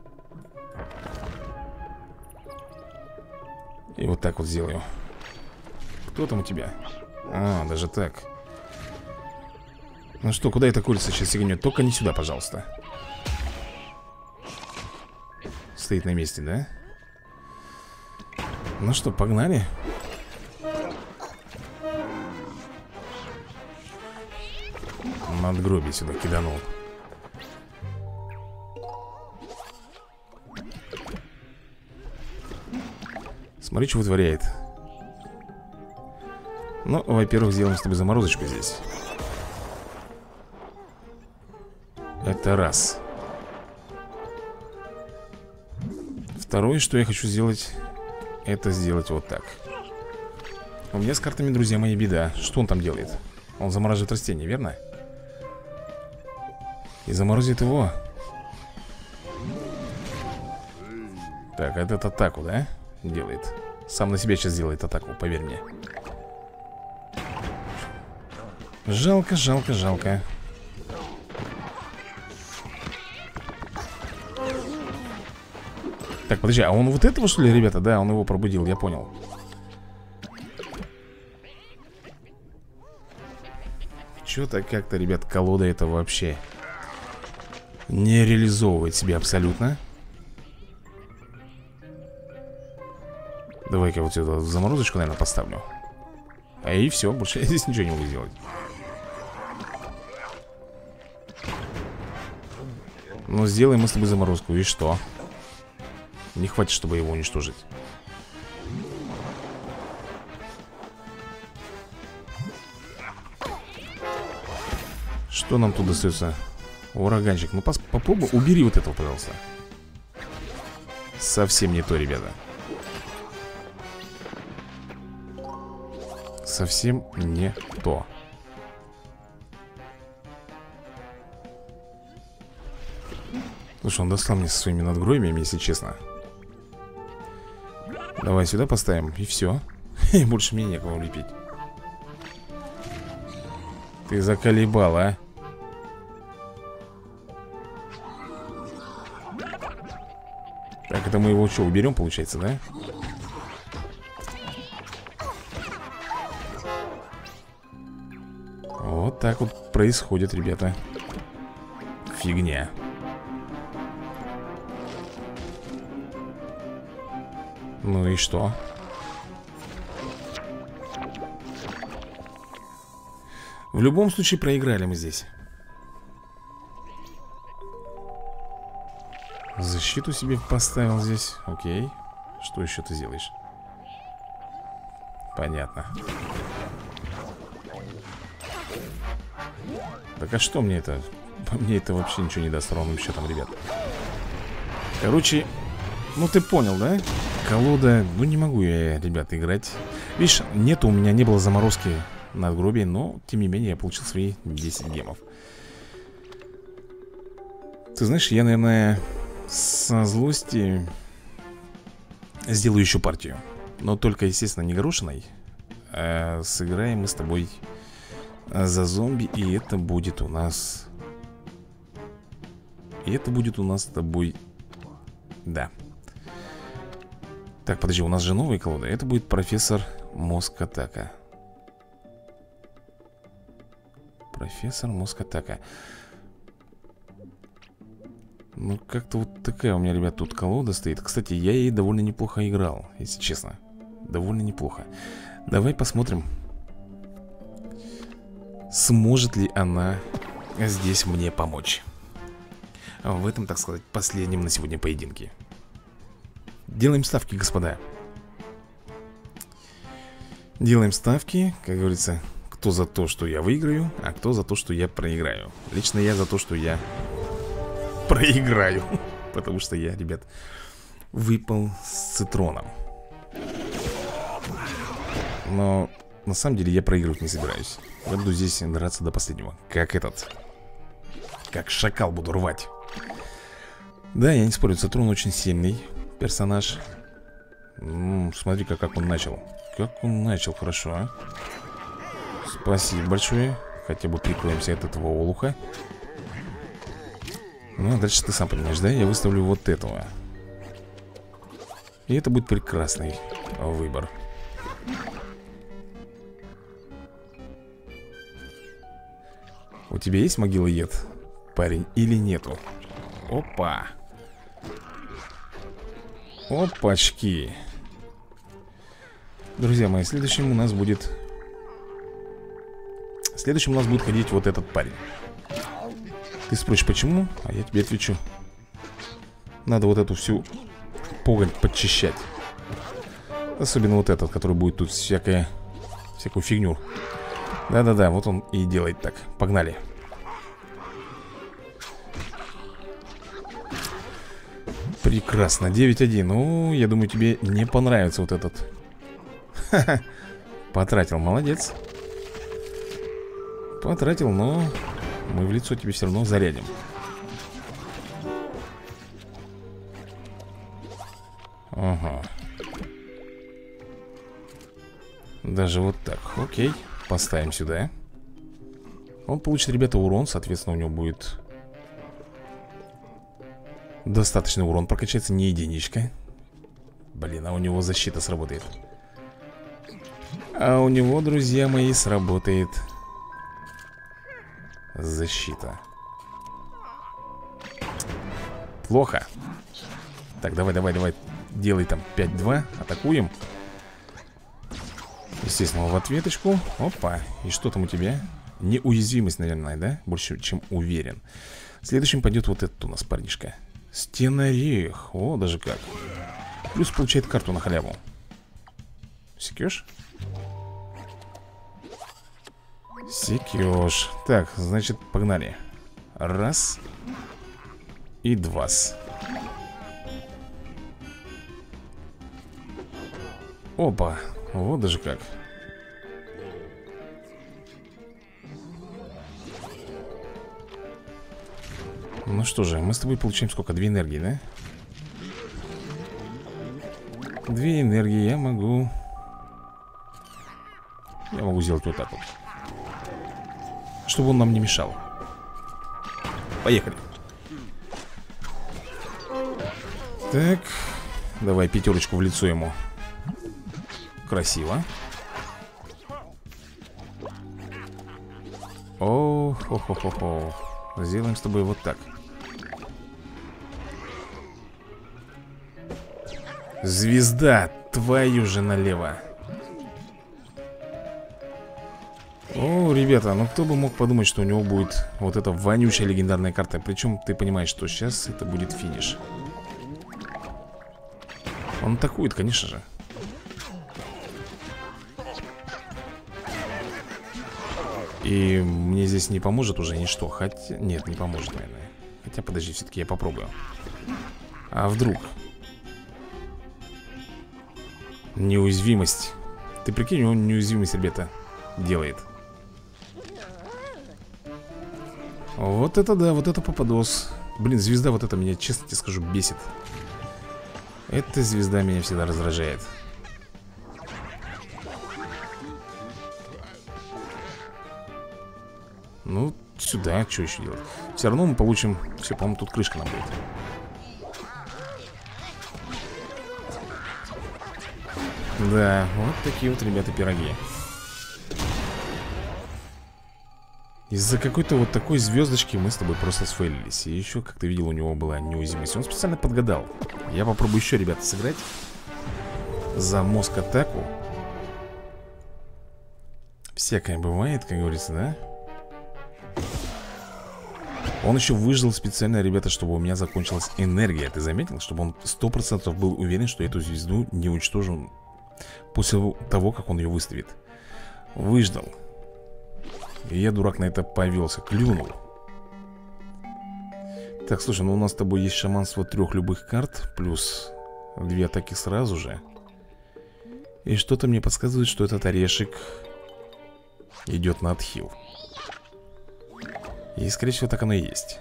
И вот так вот сделаю. Кто там у тебя? А, даже так. Ну что, куда эта курица сейчас сигнет? Только не сюда, пожалуйста. Стоит на месте, да? Ну что, погнали. Надгробие сюда киданул. Смотри, что вытворяет. Ну, во-первых, сделаем с тобой заморозочку здесь. Это раз. Второе, что я хочу сделать, это сделать вот так. У меня с картами, друзья мои, беда. Что он там делает? Он замораживает растение, верно? И заморозит его. Так, этот атаку, да? Делает. Сам на себя сейчас делает атаку, поверь мне. Жалко, жалко, жалко. Так, подожди, а он вот этого, что ли, ребята? Да, он его пробудил, я понял. Что-то как-то, ребят, колода это вообще не реализовывает себя абсолютно. Давай-ка вот сюда заморозочку, наверное, поставлю. А и все, больше я здесь ничего не могу сделать. Ну, сделаем мы с тобой заморозку, и что? Не хватит, чтобы его уничтожить. Что нам тут достается? Ураганчик, ну попробуй, убери вот этого, пожалуйста. Совсем не то, ребята. Совсем не то. Слушай, он достал мне со своими надгробиями, если честно. Давай сюда поставим, и все. И больше мне некого улепить. Ты заколебал, а? Так, это мы его что, уберем, получается, да? Вот так вот происходит, ребята. Фигня. Ну и что? В любом случае проиграли мы здесь. Защиту себе поставил здесь. Окей. Что еще ты сделаешь? Понятно. Так а что мне это? Мне это вообще ничего не даст ровным счетом, ребят. Короче, ну ты понял, да? Колода, ну не могу я, ребят, играть. Видишь, нету у меня, не было заморозки надгробий, но, тем не менее, я получил свои 10 гемов. Ты знаешь, я, наверное, со злости сделаю еще партию. Но только, естественно, не горошиной. А сыграем мы с тобой за зомби, и это будет у нас... И это будет у нас с тобой... Да. Так, подожди, у нас же новая колода. Это будет профессор Мозг-атака. Профессор Мозг-атака. Ну, как-то вот такая у меня, ребят, тут колода стоит. Кстати, я ей довольно неплохо играл, если честно. Довольно неплохо. Давай посмотрим, сможет ли она здесь мне помочь в этом, так сказать, последнем на сегодня поединке. Делаем ставки, господа. Делаем ставки, как говорится, кто за то, что я выиграю, а кто за то, что я проиграю. Лично я за то, что я проиграю. Потому что я, ребят, выпал с цитроном. Но на самом деле я проигрывать не собираюсь. Я буду здесь драться до последнего. Как этот. Как шакал буду рвать. Да, я не спорю, Цитрон очень сильный персонаж. Смотри-ка, как он начал. Как он начал хорошо, а? Спасибо большое. Хотя бы прикроемся от этого олуха. Ну, а дальше ты сам понимаешь, да? Я выставлю вот этого. И это будет прекрасный выбор. У тебя есть могилоед, парень, или нету? Опа! Опачки! Друзья мои, следующим у нас будет... Следующим у нас будет ходить вот этот парень. Ты спросишь, почему? А я тебе отвечу. Надо вот эту всю погонь подчищать. Особенно вот этот, который будет тут всякую фигню. Да-да-да, вот он и делает так. Погнали. Прекрасно, 9-1. Ну, я думаю, тебе не понравится вот этот. Ха-ха. Потратил, молодец. Потратил, но мы в лицо тебе все равно зарядим. Ага. Даже вот так, окей. Поставим сюда. Он получит, ребята, урон. Соответственно, у него будет Достаточный урон прокачается, не единичка. Блин, а у него защита сработает. А у него, друзья мои, сработает защита. Плохо. Так, давай. Делай там 5-2, атакуем. Естественно, в ответочку. Опа, и что там у тебя? Неуязвимость, наверное, да? Больше, чем уверен. Следующим пойдет вот этот у нас парнишка. Стенорех, о, даже как. Плюс получает карту на халяву. Секешь? Секешь. Так, значит, погнали. Раз. И два. Опа, вот даже как. Ну что же, мы с тобой получаем сколько? 2 энергии, да? 2 энергии я могу сделать вот так вот, чтобы он нам не мешал. Поехали. Так, давай 5 в лицо ему. Красиво. О, хо-хо-хо-хо. Сделаем с тобой вот так. Звезда, твою же налево. О, ребята, ну кто бы мог подумать, что у него будет вот эта вонючая легендарная карта. Причем ты понимаешь, что сейчас это будет финиш. Он атакует, конечно же. И мне здесь не поможет уже ничто. Хотя... Нет, не поможет, наверное. Хотя, подожди, все-таки я попробую. А вдруг? Неуязвимость. Ты прикинь, он неуязвимость, ребята, делает. Вот это да, вот это попадос. Блин, звезда вот это меня, честно тебе скажу, бесит. Эта звезда меня всегда раздражает. Ну, сюда, что еще делать? Все равно мы получим... Все, по-моему, тут крышка нам будет. Да, вот такие вот, ребята, пироги. Из-за какой-то вот такой звездочки мы с тобой просто сфейлились. И еще, как ты видел, у него была неуязвимость. Он специально подгадал. Я попробую еще, ребята, сыграть за мозг атаку. Всякое бывает, как говорится, да? Он еще выждал специально, ребята, чтобы у меня закончилась энергия. Ты заметил? Чтобы он 100% был уверен, что эту звезду не уничтожу после того, как он ее выставит. Выждал. И я, дурак, на это повелся, клюнул. Так, слушай, ну у нас с тобой есть шаманство 3 любых карт, плюс 2 атаки сразу же. И что-то мне подсказывает, что этот орешек идет на отхил. И, скорее всего, так оно и есть.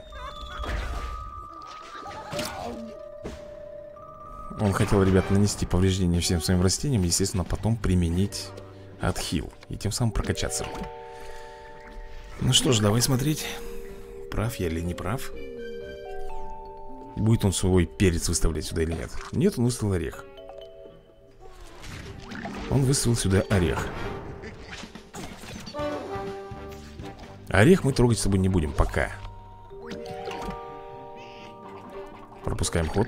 Он хотел, ребят, нанести повреждения всем своим растениям, естественно, потом применить отхил и тем самым прокачаться. Ну что ж, давай смотреть, прав я или не прав. Будет он свой перец выставлять сюда или нет? Нет, он выставил орех. Он выставил сюда орех. Орех мы трогать с собой не будем пока. Пропускаем ход.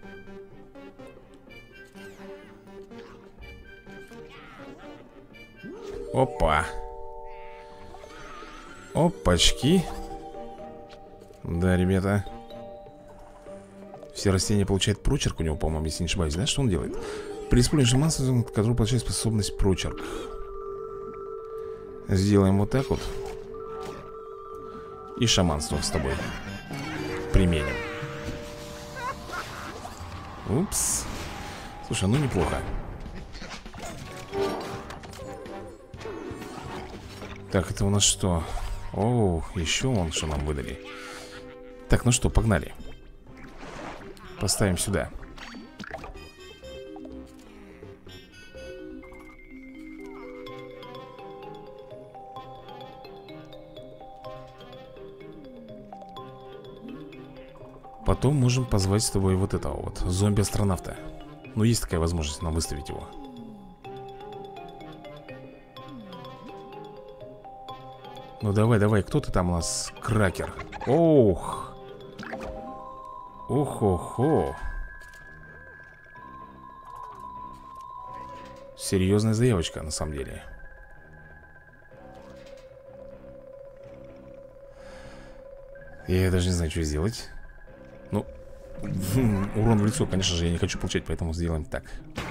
Опа. Опачки. Да, ребята. Все растения получают прочерк у него, по-моему, если не ошибаюсь. Знаешь, что он делает? При использовании шаманства, который получает способность прочерк. Сделаем вот так вот. И шаманство с тобой применим. Упс. Слушай, ну неплохо. Так, это у нас что? Оу, еще вон что нам выдали. Так, ну что, погнали. Поставим сюда. Потом можем позвать с тобой вот этого вот зомби-астронавта. Ну, есть такая возможность нам выставить его. Ну, давай, давай, кто ты там у нас? Кракер. Ох. Ох-охо. Серьезная заявочка, на самом деле. Я даже не знаю, что сделать. Ну, урон в лицо, конечно же, я не хочу получать, поэтому сделаем так.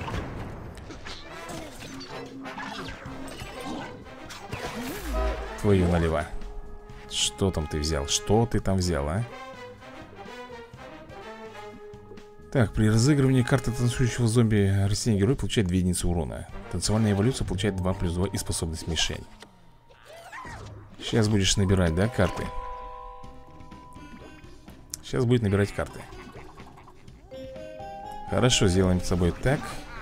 Твою налево. Что там ты взял? Что ты там взял, а? Так, при разыгрывании карты танцующего зомби растения герой получает 2 единицы урона. Танцевальная эволюция получает 2+2 и способность мишень. Сейчас будешь набирать, да, карты? Сейчас будет набирать карты. Хорошо, сделаем с собой так.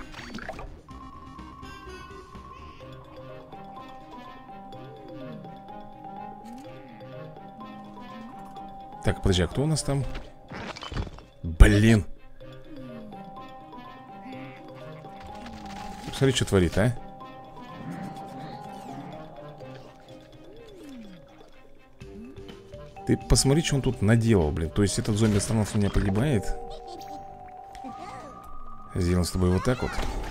Так, подожди, а кто у нас там? Блин. Смотри, что творит, а. Ты посмотри, что он тут наделал, блин. То есть этот зомби-астронавт у меня погибает. Сделаем с тобой вот так вот.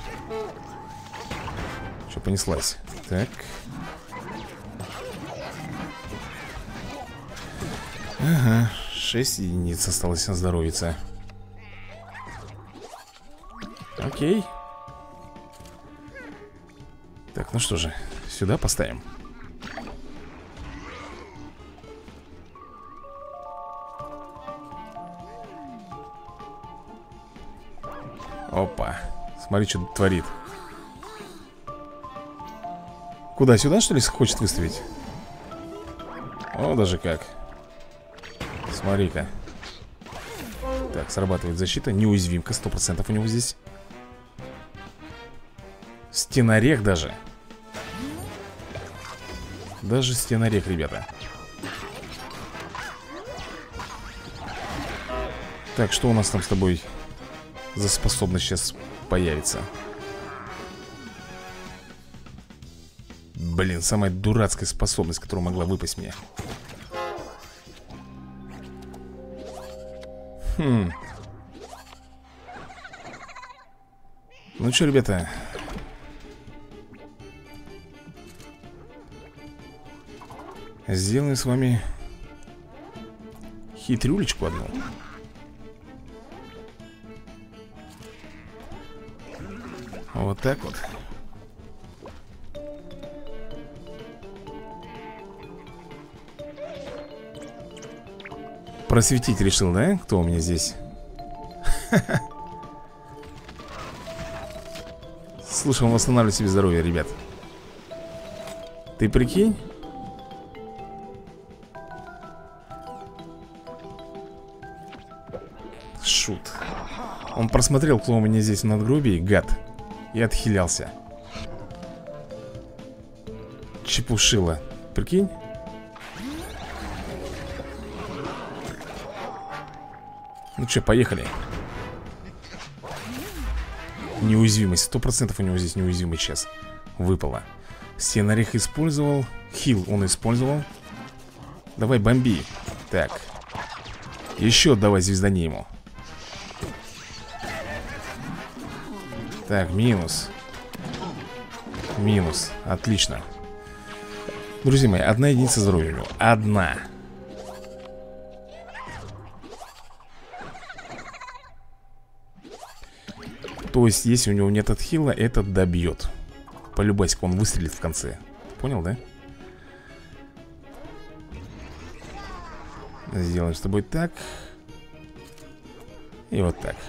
Что, понеслась? Так. Ага, 6 единиц осталось на здоровица. Окей. Так, ну что же, сюда поставим. Опа, смотри, что тут творит. Куда, сюда, что ли, хочет выставить? О, даже как. Смотри-ка. Так, срабатывает защита. Неуязвимка, 100% у него здесь. Стенорех даже. Даже стенорех, ребята. Так, что у нас там с тобой за способность сейчас появится? Блин, самая дурацкая способность, которая могла выпасть мне. Ну что, ребята, сделаем с вами хитрюлечку одну. Вот так вот. Просветить решил, да? Кто у меня здесь? Слушай, он восстанавливает себе здоровье, ребят. Ты прикинь? Шут. Он просмотрел, кто у меня здесь в надгробии, гад. И отхилялся. Чепушила. Прикинь? Ну что, поехали. Неуязвимость, 100% у него здесь неуязвимость сейчас выпала. Стенорех использовал. Хил он использовал. Давай бомби. Так. Еще давай звездани ему. Так, минус. Минус, отлично. Друзья мои, 1 единица здоровья у него. 1. То есть, если у него нет отхила, этот добьет. Полюбасик, он выстрелит в конце. Понял, да? Сделаем с тобой так. И вот так.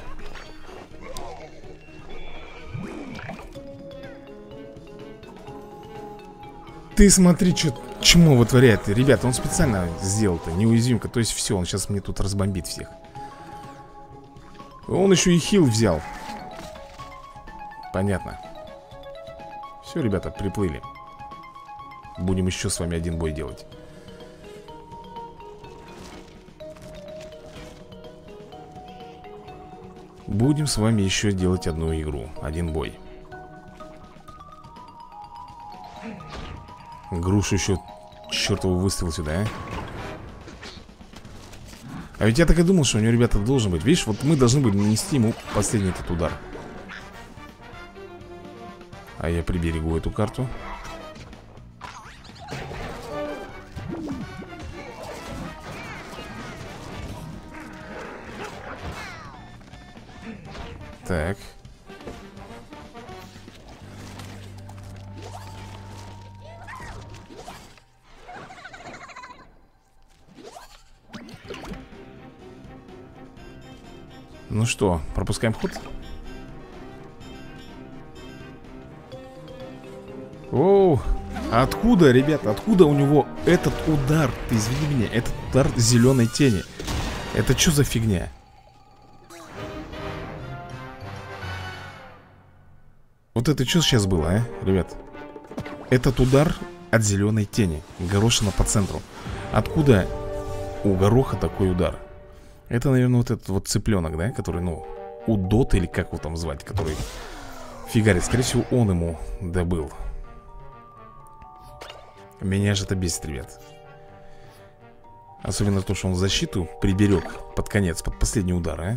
Ты смотри, что чмо вытворяет. Ребята, он специально сделал-то. Неуязвимка. То есть все, он сейчас мне тут разбомбит всех. Он еще и хил взял. Понятно. Все, ребята, приплыли. Будем еще с вами один бой делать. будем с вами еще делать одну игру. Один бой. Грушу еще чертову выставил сюда, а? А ведь я так и думал, что у него, ребята, должен быть. Видишь, вот мы должны были нанести ему последний этот удар. А я приберегу эту карту. Так. Ну что, пропускаем ход? Оу, откуда, ребята, откуда у него этот удар? Ты извини меня, этот удар зеленой тени. Это что за фигня? Вот это что сейчас было, а, ребят? Этот удар от зеленой тени. Горошина по центру. Откуда у гороха такой удар? Это, наверное, вот этот вот цыпленок, да? Который, ну, удот или как его там звать? Который фигарит. Скорее всего, он ему добыл. Меня же это бесит, ребят. Особенно то, что он защиту приберег под конец, под последний удар, а?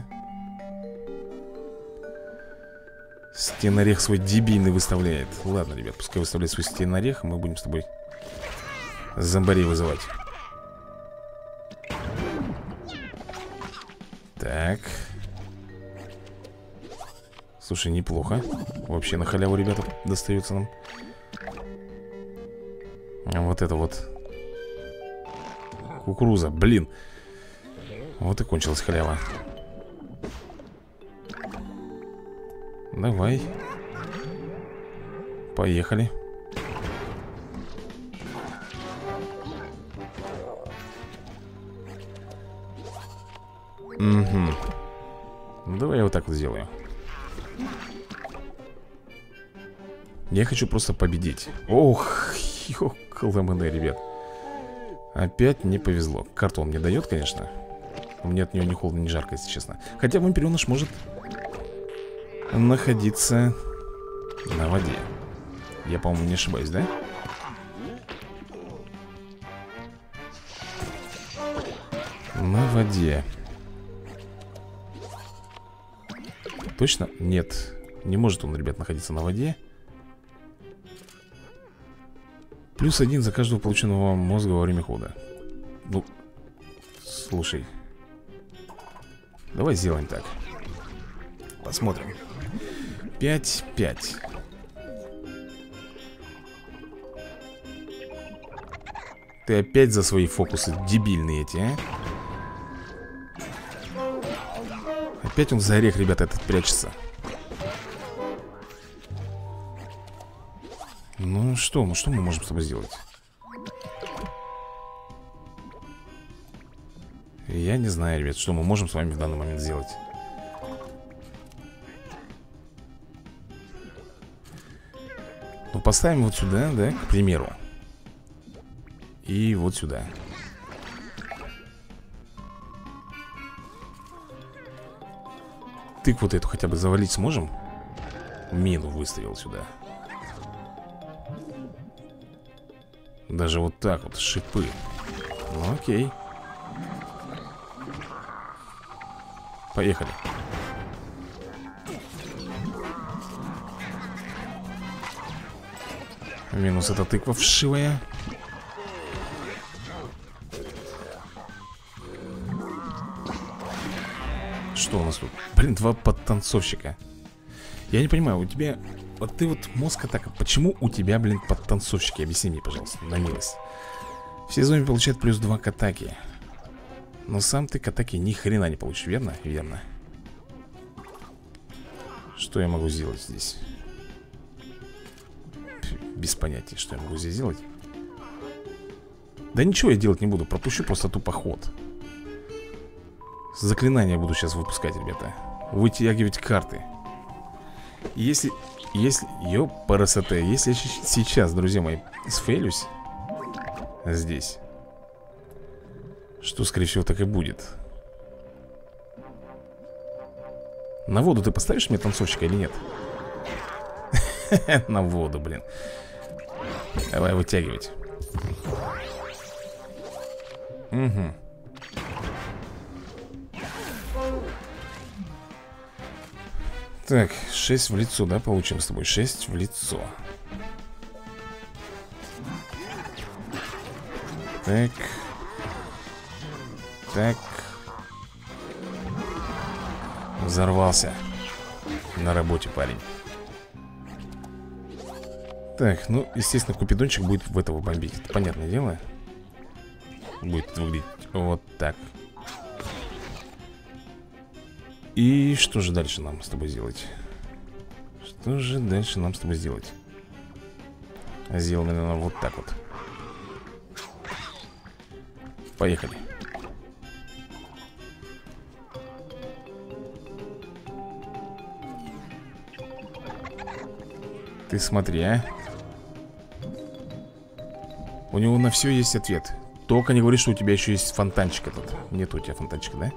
Стенорех свой дебильный выставляет. Ладно, ребят, пускай выставляет свой стенорех. Мы будем с тобой зомбарей вызывать. Так. Слушай, неплохо. Вообще на халяву, ребята, достается нам. Вот это вот кукуруза, блин. Вот и кончилась халява. Давай. Поехали. Угу. Давай я вот так вот сделаю. Я хочу просто победить. Ох, ёкаламэне, ребят. Опять не повезло. Карту он мне дает, конечно. Мне от нее ни холодно, ни жарко, если честно. Хотя вампиреныш может находиться на воде. Я, по-моему, не ошибаюсь, да? На воде. Точно? Нет. Не может он, ребят, находиться на воде. +1 за каждого полученного мозга во время хода. Ну, слушай. Давай сделаем так. Посмотрим. 5-5. Ты опять за свои фокусы дебильные эти, а? Опять он за орех, ребята, этот прячется. Ну что мы можем с тобой сделать? Я не знаю, ребят, что мы можем с вами в данный момент сделать. Ну, поставим вот сюда, да, к примеру. И вот сюда. Тыкву вот эту хотя бы завалить сможем? Мину выставил сюда. Даже вот так вот, шипы. Ну окей. Поехали. Минус эта тыква вшивая. Что у нас тут? Блин, 2 подтанцовщика. Я не понимаю, у тебя... Вот ты вот мозг атака. Почему у тебя, блин, подтанцовщики? Объясни мне, пожалуйста, на милость. Все зомби получают +2 к атаке. Но сам ты к атаке ни хрена не получишь, верно? Верно. Что я могу сделать здесь? Без понятия, что я могу здесь сделать. Да ничего я делать не буду. Пропущу просто тупо ход. Заклинания буду сейчас выпускать, ребята. Вытягивать карты. Если ёпарасоте, если я сейчас, друзья мои, сфейлюсь здесь, что, скорее всего, так и будет. На воду ты поставишь мне танцовщика или нет? На воду, блин. Давай вытягивать. Угу. Так, 6 в лицо, да, получим с тобой? 6 в лицо. Так. Так. Взорвался. На работе, парень. Так, ну, естественно, Купидончик будет в этого бомбить. Это понятное дело. Будет выглядеть вот так. И что же дальше нам с тобой сделать? Что же дальше нам с тобой сделать? Сделаем, наверное, вот так вот. Поехали. Ты смотри, а. У него на все есть ответ. Только не говори, что у тебя еще есть фонтанчик этот. Нет у тебя фонтанчика, да?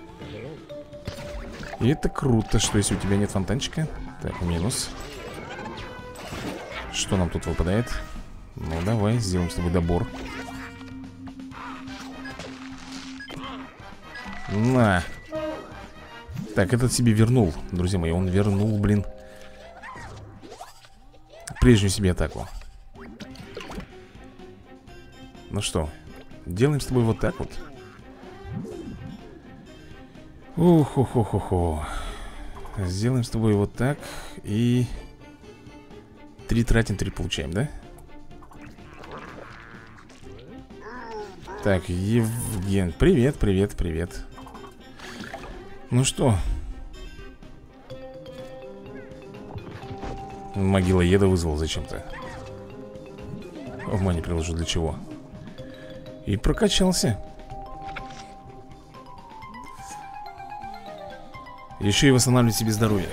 И это круто, что если у тебя нет фонтанчика. Так, минус. Что нам тут выпадает? Ну, давай, сделаем с тобой добор. На. Так, этот себе вернул, друзья мои. Он вернул, блин, прежнюю себе атаку. Ну что, делаем с тобой вот так вот. Ух-хо-хо-хо-хо. Сделаем с тобой вот так. И 3 тратим, 3 получаем, да? Так, Евген. Привет, привет, привет. Ну что? Могилоеда вызвал зачем-то. Ума не приложу, для чего. И прокачался. Еще и восстанавливать себе здоровье.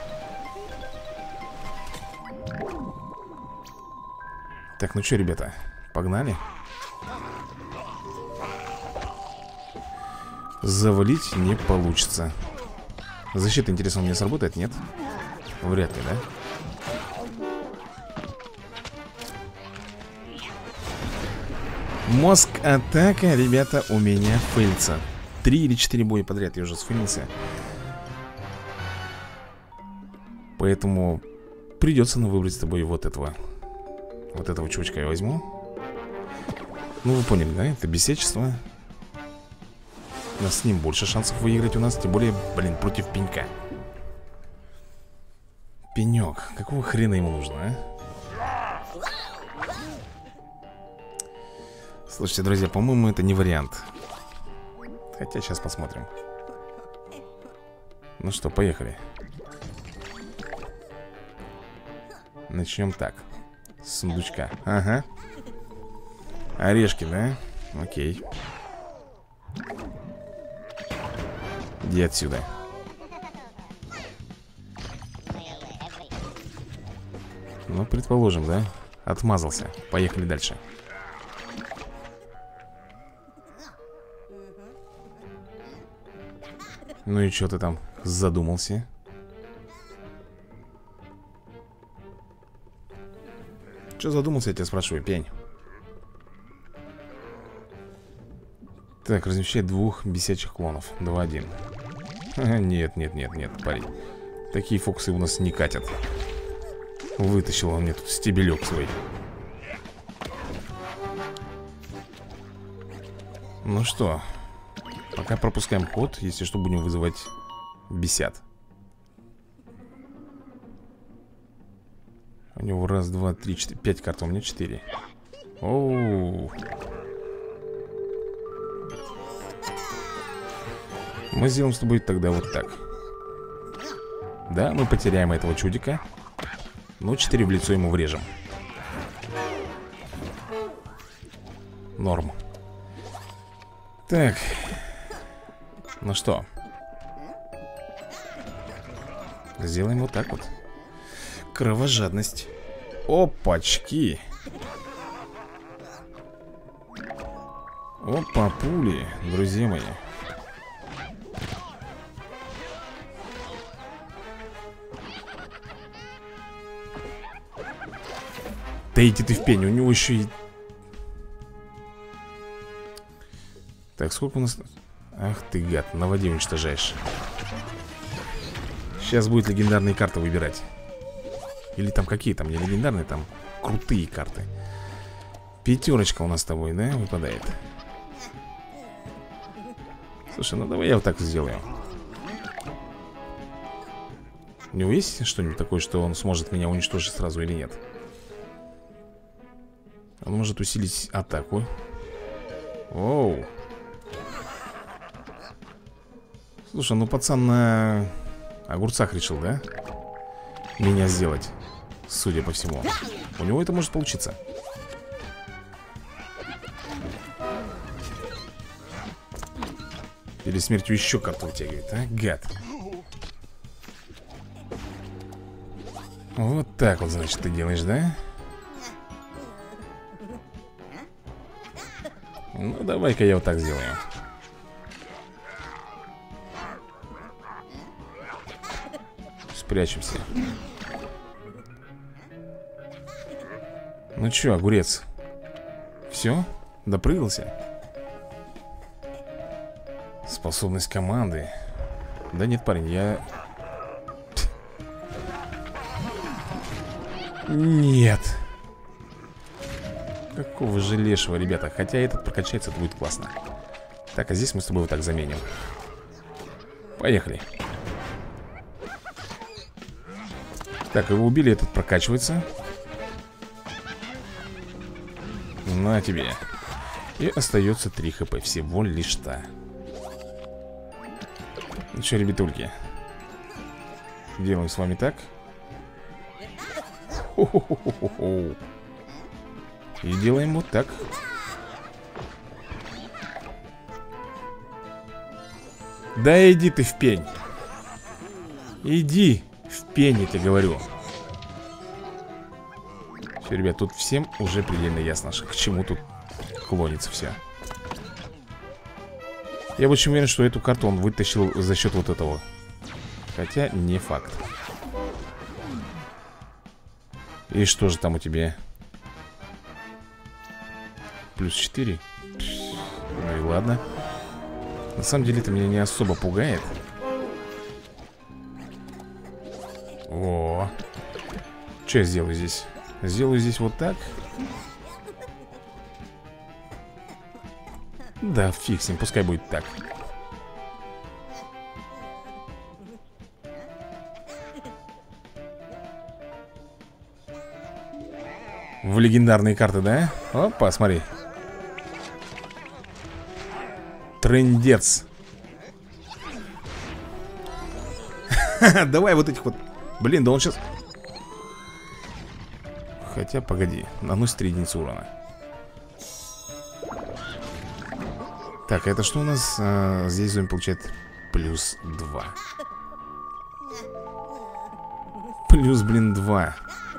Так, ну что, ребята, погнали. Завалить не получится. Защита, интересно, у меня сработает, нет? Вряд ли, да? Мозг атака, ребята, у меня фейлится. 3 или 4 боя подряд я уже сфейлился. Поэтому придется нам выбрать с тобой вот этого. Вот этого чувачка я возьму. Ну, вы поняли, да? Это бесячество. У нас с ним больше шансов выиграть у нас. Тем более, блин, против пенька. Пенек. Какого хрена ему нужно, а? Слушайте, друзья, по-моему, это не вариант. Хотя сейчас посмотрим. Ну что, поехали. Начнем так. С сундучка. Ага. Орешки, да? Окей. Иди отсюда. Ну, предположим, да? Отмазался. Поехали дальше. Ну и что ты там задумался? Что задумался, я тебя спрашиваю, пень? Так, размещай 2 бесячих клонов. 2-1. Нет, нет, нет, нет, парень. Такие фокусы у нас не катят. Вытащил он мне тут стебелек свой. Ну что, пока пропускаем ход. Если что, будем вызывать бесят. У него раз, два, три, четыре, 5 карт, у меня 4. Оу. Мы сделаем с тобой тогда вот так. Да, мы потеряем этого чудика. Но 4 в лицо ему врежем. Норм. Так. Ну что, сделаем вот так вот. Кровожадность. Опачки. Опа, пули, друзья мои. Да иди ты в пень, у него еще и... Так, сколько у нас... Ах ты, гад, на воде уничтожаешь. Сейчас будет легендарные карты выбирать. Или там какие там, не легендарные, там крутые карты. Пятерочка у нас с тобой, да, выпадает. Слушай, ну давай я вот так сделаю. У него есть что-нибудь такое, что он сможет меня уничтожить сразу или нет? Он может усилить атаку. Оу. Слушай, ну пацан на огурцах решил, да? Меня сделать, судя по всему. У него это может получиться. Перед смертью еще карту вытягивает, а? Гад. Вот так вот, значит, ты делаешь, да? Ну, давай-ка я вот так сделаю. Спрячемся. Ну чё, огурец? Все? Допрыгался? Способность команды. Да нет, парень, я... Нет. Какого же лешего, ребята. Хотя этот прокачается, это будет классно. Так, а здесь мы с тобой вот так заменим. Поехали. Так, его убили, этот прокачивается. На тебе. И остается 3 хп, всего лишь-то. Ну что, ребятульки, делаем с вами так. Хо-хо-хо-хо-хо. И делаем вот так. Да иди ты в пень. Иди в пень, я тебе говорю. Все, ребят, тут всем уже предельно ясно, к чему тут клонится все. Я очень уверен, что эту карту он вытащил за счет вот этого. Хотя не факт. И что же там у тебя? Плюс 4. Ну и ладно. На самом деле это меня не особо пугает. О, что я сделаю здесь? Сделаю здесь вот так. Да, фиг с ним, пускай будет так. В легендарные карты, да? Опа, смотри. Трындец. Давай вот этих вот. Блин, да он сейчас... Хотя, погоди, наносит 3 единицы урона. Так, это что у нас? Здесь зомби получает плюс 2. Плюс, блин, 2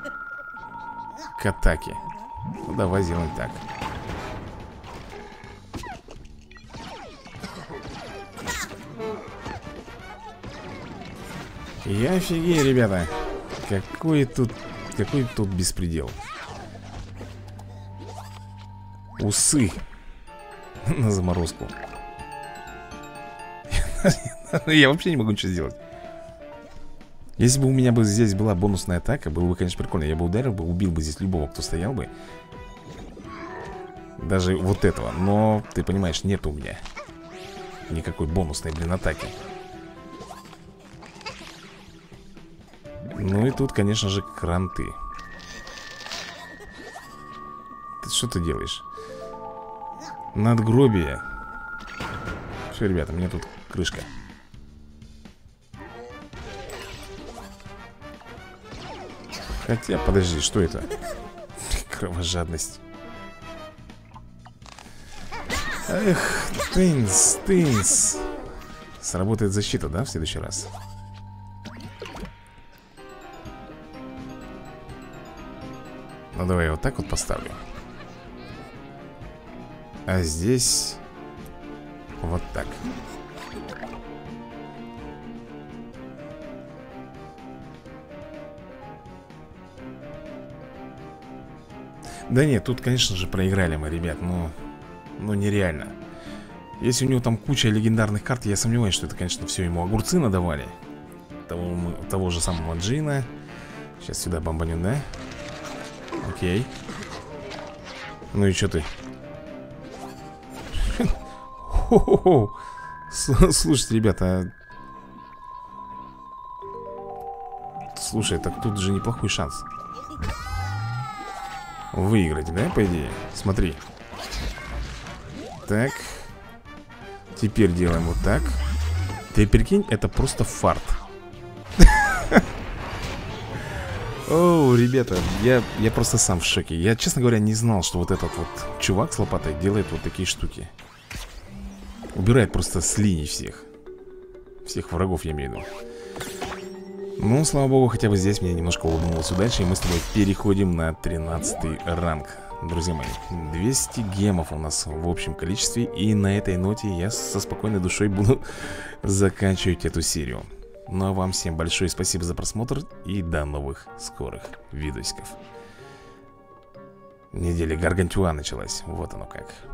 к атаке. Ну, давай сделаем так. Я офигею, ребята. Какой тут беспредел. Усы на заморозку. Я вообще не могу ничего сделать. Если бы у меня бы здесь была бонусная атака, было бы, конечно, прикольно. Я бы ударил бы, убил бы здесь любого, кто стоял бы. Даже вот этого. Но, ты понимаешь, нет у меня никакой бонусной, блин, атаки. Ну и тут, конечно же, кранты. Что ты делаешь? Надгробие. Все, ребята, мне тут крышка. Хотя, подожди, что это? Кровожадность. Эх, тынс. Сработает защита, да, в следующий раз? Ну, давай я вот так вот поставлю. А здесь вот так. Да нет, тут, конечно же, проиграли мы, ребят. Ну нереально. Если у него там куча легендарных карт, я сомневаюсь, что это, конечно, все ему огурцы надавали. Того же самого Джина. Сейчас сюда бомбанем, да? Окей. Ну и что ты? Слушайте, ребята. Слушай, так тут же неплохой шанс выиграть, да, по идее? Смотри. Так. Теперь делаем вот так. Ты прикинь, это просто фарт. О, ребята, я просто сам в шоке. Я, честно говоря, не знал, что вот этот вот чувак с лопатой делает вот такие штуки. Убирает просто с линий всех. Всех врагов, я имею в виду. Ну, слава богу, хотя бы здесь мне немножко улыбнулась удача. И мы с тобой переходим на 13-й ранг. Друзья мои, 200 гемов у нас в общем количестве. И на этой ноте я со спокойной душой буду заканчивать эту серию. Ну а вам всем большое спасибо за просмотр. И до новых скорых видосиков. Неделя Гаргантюа началась. Вот оно как.